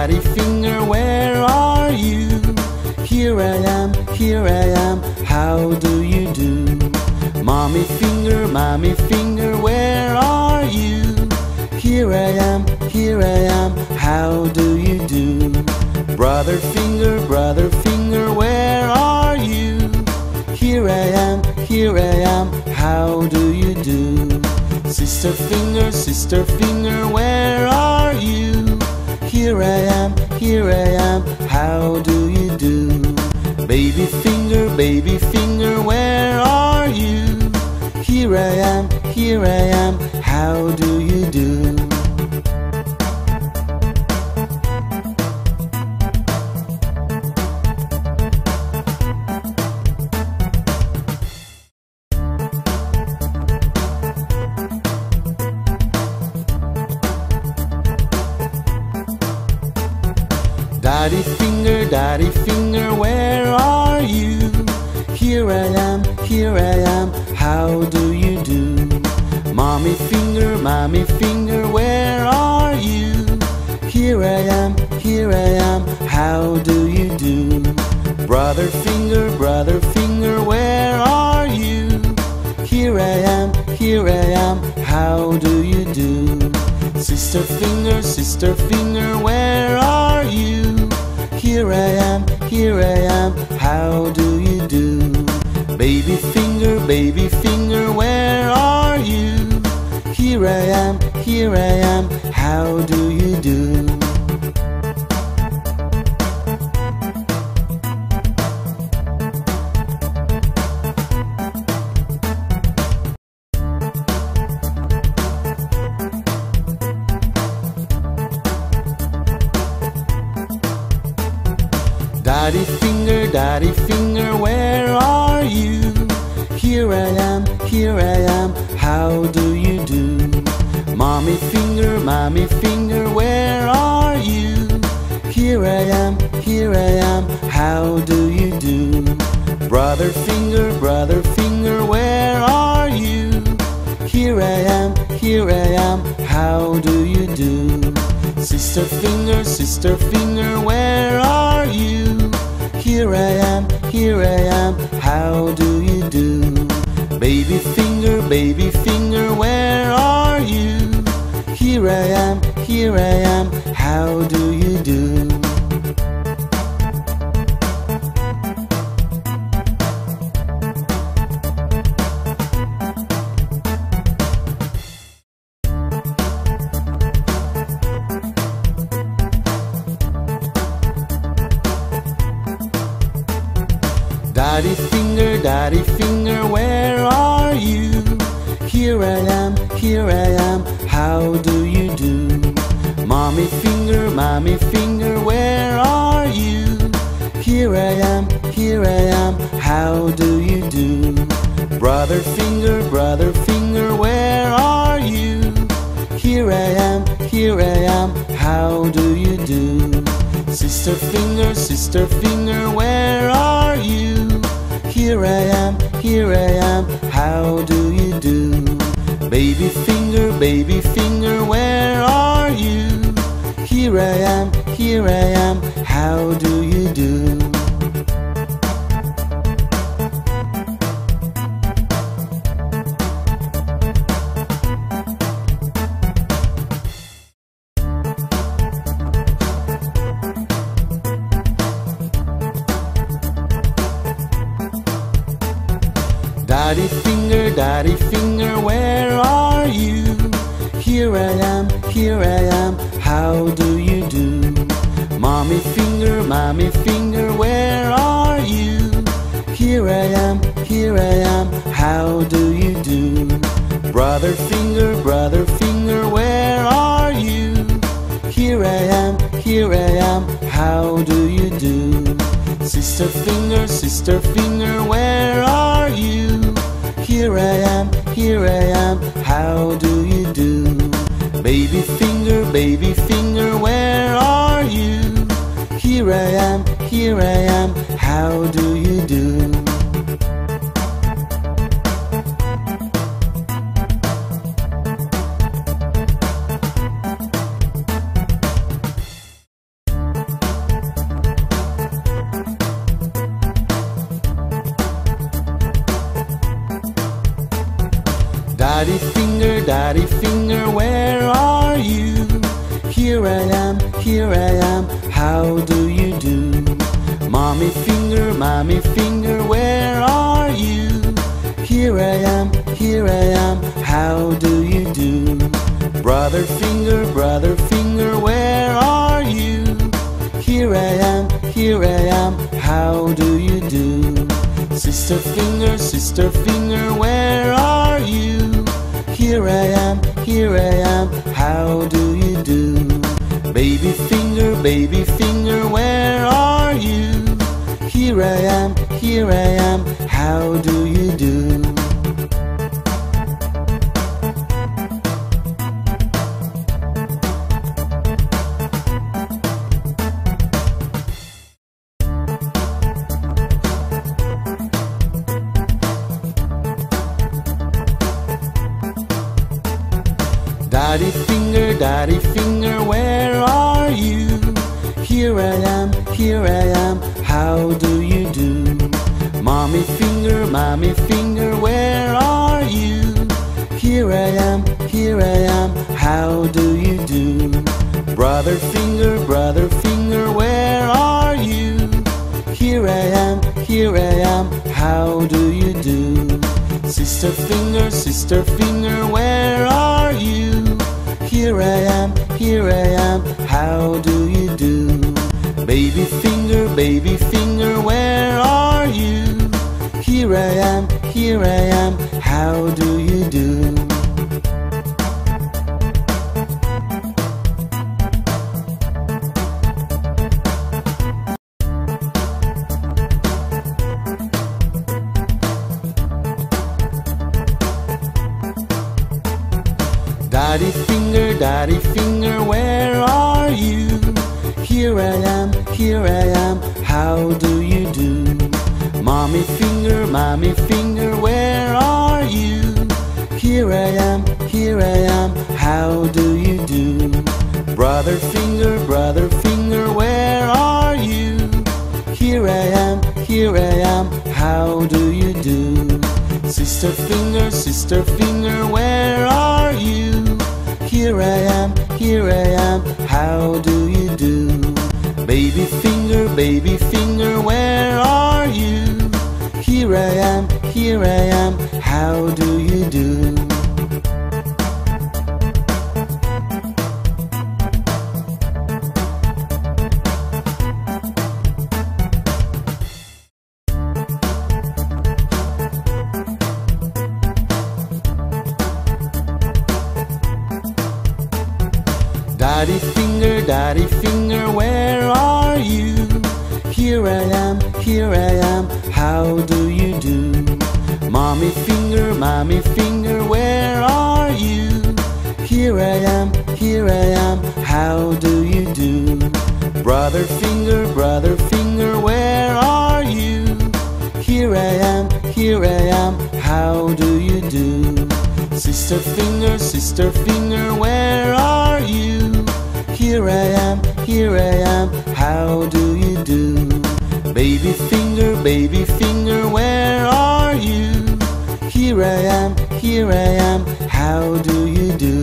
daddy finger, where are you? Here I am, here I am, how do you do? Mommy finger, mommy finger, where are you? Here I am, here I am, how do you do? Brother finger, brother finger, where are you? Here I am, here I am, how do you do? Sister finger, sister finger, where are you? Here I am, here I am, how do you do? Baby finger, baby finger, where are you? Here I am, here I am, how do you do? Daddy finger, daddy finger, where are you? Here I am, here I am, how do you do? Mommy finger, mommy finger, where are you? Here I am, here I am, how do you do? Brother finger, brother finger, where are you? Here I am, here I am, how do you do? Sister finger, sister finger, where are you? Here I am, here I am, how do you do? Baby finger, baby finger, where are you? Here I am, here I am, how do you do? Daddy finger, daddy finger, where are you? Here I am, here I am, how do you do? Mommy finger, mommy finger, where are you? Here I am, here I am, how do you do? Brother finger, brother finger, where are you? Here I am, here I am, how do you do? Sister finger, sister finger, where are you? Here I am, here I am, how do you do? Baby finger, baby finger, where are you? Here I am, here I am, how do you do? Daddy finger, daddy finger, where are you? Here I am, here I am, how do you do? Mommy finger, mommy finger, where are you? Here I am, here I am, how do you do? Brother finger, brother finger, where are you? Here I am, here I am, how do you do? Sister finger, sister finger, where are you? Here I am, here I am, how do you do? Baby finger, baby finger, where are you? Here I am, here I am, how do you do? Daddy finger, daddy finger, where are you? Here I am, here I am, how do you do? Mommy finger, mommy finger, where are you? Here I am, here I am, how do you do? Brother finger, brother finger, where are you? Here I am, here I am, how do you do? Sister finger, sister finger, where are you? Here I am, here I am, how do you do? Baby finger, baby finger, where are you? Here I am, here I am, how do you do? daddy finger, where are you? Here I am, here I am, how do you do? Mommy finger, mommy finger, where are you? Here I am, here I am, how do you do? Brother finger, brother finger, where are you? Here I am, here I am, how do you do? Sister finger, sister finger, where are you? Here I am, here I am, how do you do? Baby finger, baby finger, where are you? Here I am, here I am, how do you do? Daddy finger, daddy finger, where are you? Here I am, here I am, how do you do? Mommy finger, mommy finger, where are you? Here I am, here I am, how do you do? Brother finger, brother finger, where are you? Here I am, here I am, how do you do? Sister finger, sister finger, where are you? Here I am, here I am, how do you do? Baby finger, baby finger, where are you? Here I am, here I am, how do you do? Daddy finger, daddy finger, where are you? Here I am, here I am, how do you do? Mommy finger, mommy finger, where are you? Here I am, here I am, how do you do? Brother finger, brother finger, where are you? Here I am, here I am, how do you do? Sister finger, sister finger, where are you? Here I am, here I am, how do you do? Baby finger, baby finger, where are you? Here I am, here I am, how do you do? Daddy finger, daddy finger, where are you? Here I am, here I am, how do you do? Mommy finger, mommy finger, where are you? Here I am, here I am, how do you do? Brother finger, brother finger, where are you? Here I am, here I am, how do you do? Sister finger, sister finger, where are you? Here I am, here I am, how do you do? Baby finger, baby finger, where are you? Here I am, here I am, how do you do?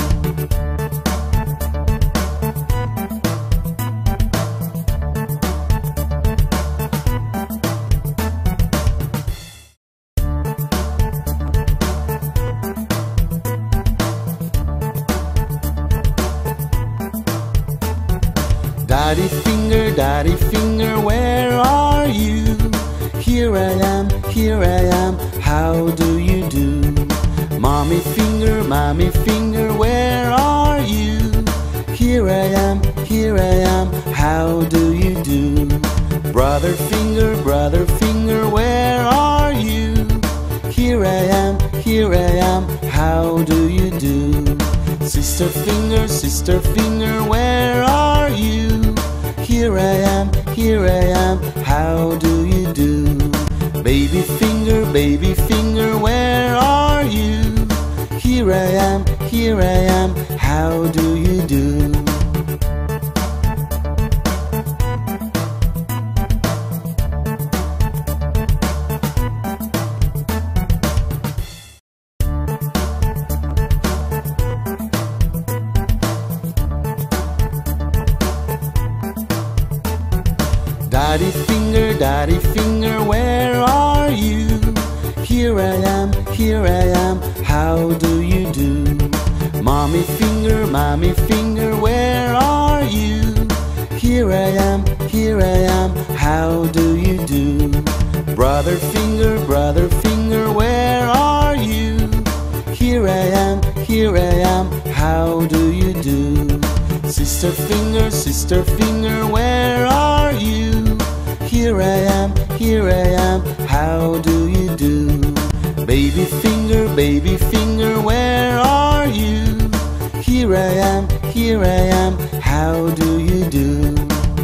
Daddy finger, daddy finger, where are you? Here I am, here I am, how do you do? Mommy finger, mommy finger, where are you? Here I am, here I am, how do you do? Brother finger, brother finger, where are you? Here I am, here I am, how do you do? Sister finger, sister finger, where are you? Here I am, here I am, how do you do? Baby finger, baby finger, where are you? Here I am, here I am, how do you do? Daddy finger, daddy finger, where are you? Here I am, here I am, how do you do? Mommy finger, mommy finger, where are you? Here I am, here I am, how do you do? Brother finger, brother finger, where are you? Here I am, here I am, how do you do? Sister finger, sister finger, where are you? Here I am, here I am, how do you do? Baby finger, baby finger, where are you? Here I am, here I am, how do you do?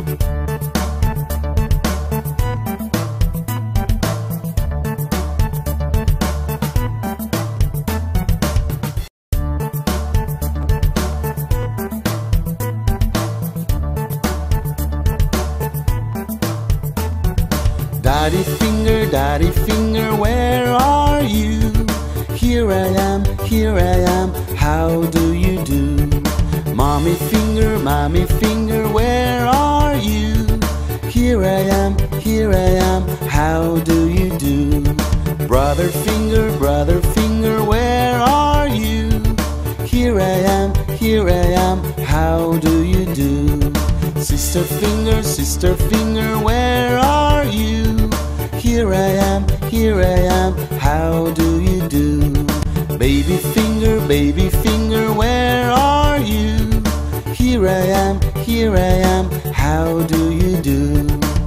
Daddy finger, daddy finger, where are you? Here I am, here I am, how do you do? Mommy finger, mommy finger, where are you? Here I am, here I am, how do you do? Brother finger, brother finger, where are you? Here I am, here I am, how do you do? Sister finger, sister finger, where are you? Here I am, here I am, how do you do? Baby finger, baby finger, where are you? Here I am, here I am, how do you do?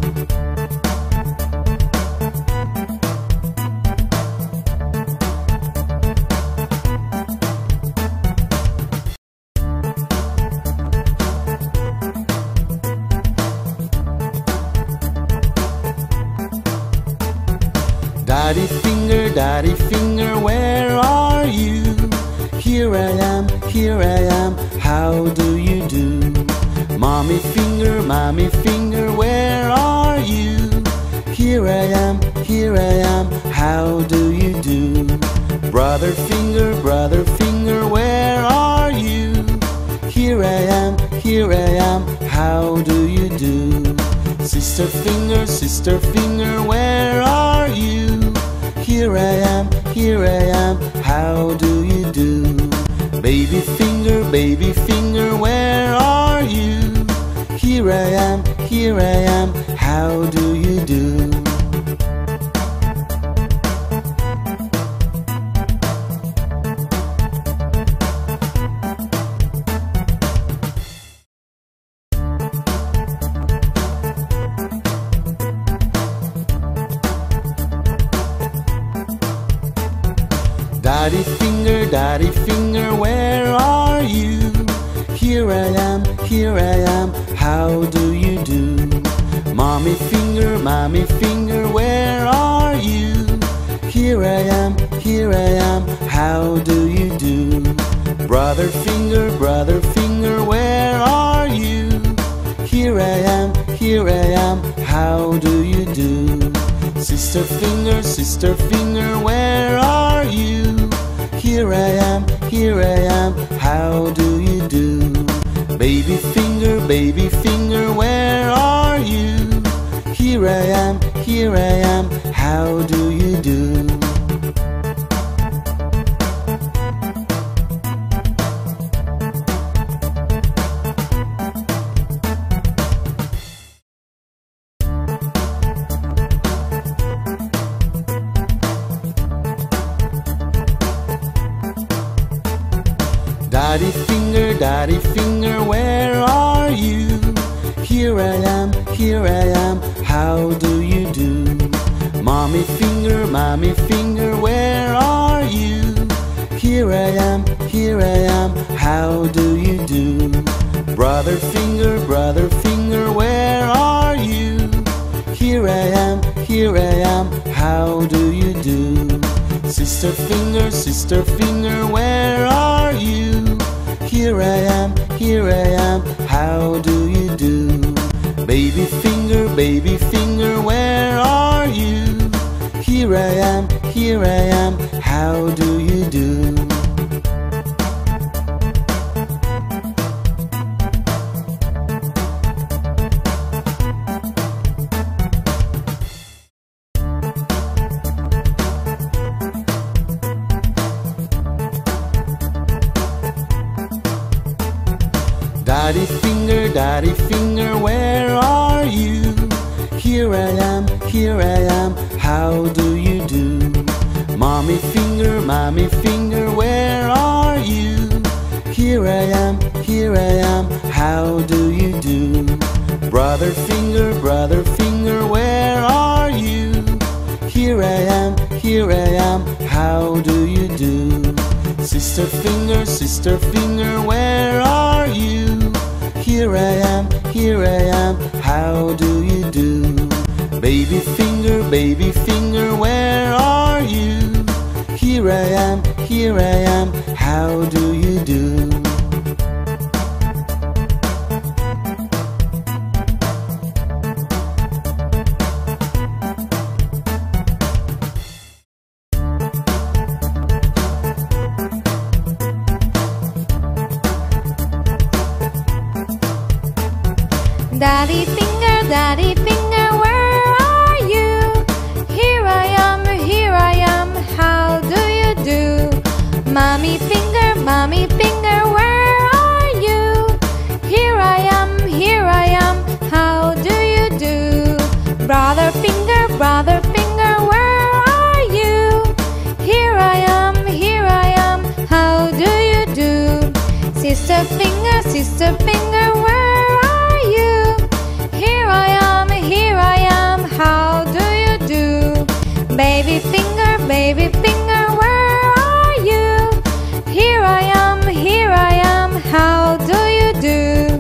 Daddy finger, daddy finger, where are you? Here I am, here I am, how do you do? Mommy finger, mommy finger, where are you? Here I am, here I am, how do you do? Brother finger, brother finger, where are you? Here I am, here I am, how do you do? Sister finger, sister finger, where are you? Here I am, here I am, how do you do? Baby finger, baby finger, where are you? Here I am, here I am, how do you do? Daddy finger, daddy finger, where are you? Here I am, here I am, how do you do? Mommy finger, mommy finger, where are you? Here I am, here I am, how do you do? Brother finger, brother finger, where are you? Here I am, here I am, how do you do? Sister finger, sister finger, where are you? Here I am, here I am, how do you do? Baby finger, baby finger, where are you? Here I am, here I am, how do you do? Daddy finger, daddy finger, where are you? Here I am, here I am, how do you do? Mommy finger, mommy finger, where are you? Here I am, here I am, how do you do? Brother finger, brother finger, where are you? Here I am, here I am, how do you do? Sister finger, sister finger, where are you? Here I am, here I am, how do you do? Baby finger, baby finger, where are you? Here I am, here I am, how do you do? Daddy finger, daddy finger, where are you? Here I am, here I am, how do you do? Mommy finger, mommy finger, where are you? Here I am, here I am, how do you do? Brother finger, brother finger, where are you? Here I am, here I am, how do you do? Sister finger, sister finger, where are you? Here I am, here I am, how do you do? Baby finger, baby finger, where are you? Here I am, here I am, how do you do? Daddy finger, daddy finger, where are you? Here I am, here I am, how do you do? Mommy finger, mommy finger, where are you? Here I am, here I am, how do you do? Brother finger, brother finger, where are you? Here I am, here I am, how do you do? Sister finger, sister finger, where are you? Here I am, here I am, how do you do? Baby finger, baby finger, where are you? Here I am, here I am, how do you do?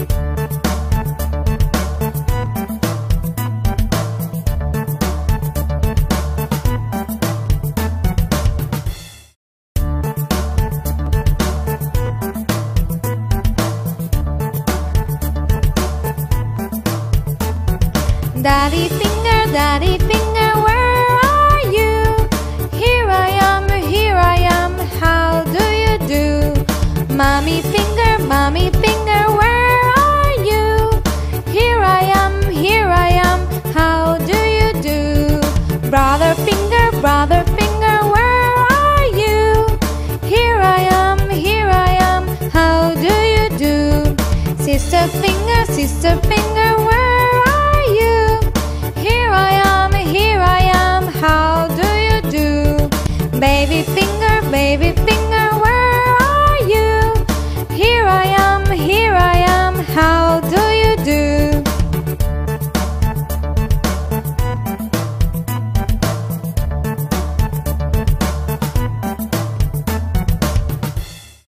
Daddy finger, daddy finger, where are you? Here I am, here I am, how do you do? Mommy finger, mommy finger, where are you? Here I am, here I am, how do you do? Brother finger, brother finger, where are you? Here I am, here I am, how do you do? Sister finger, sister finger,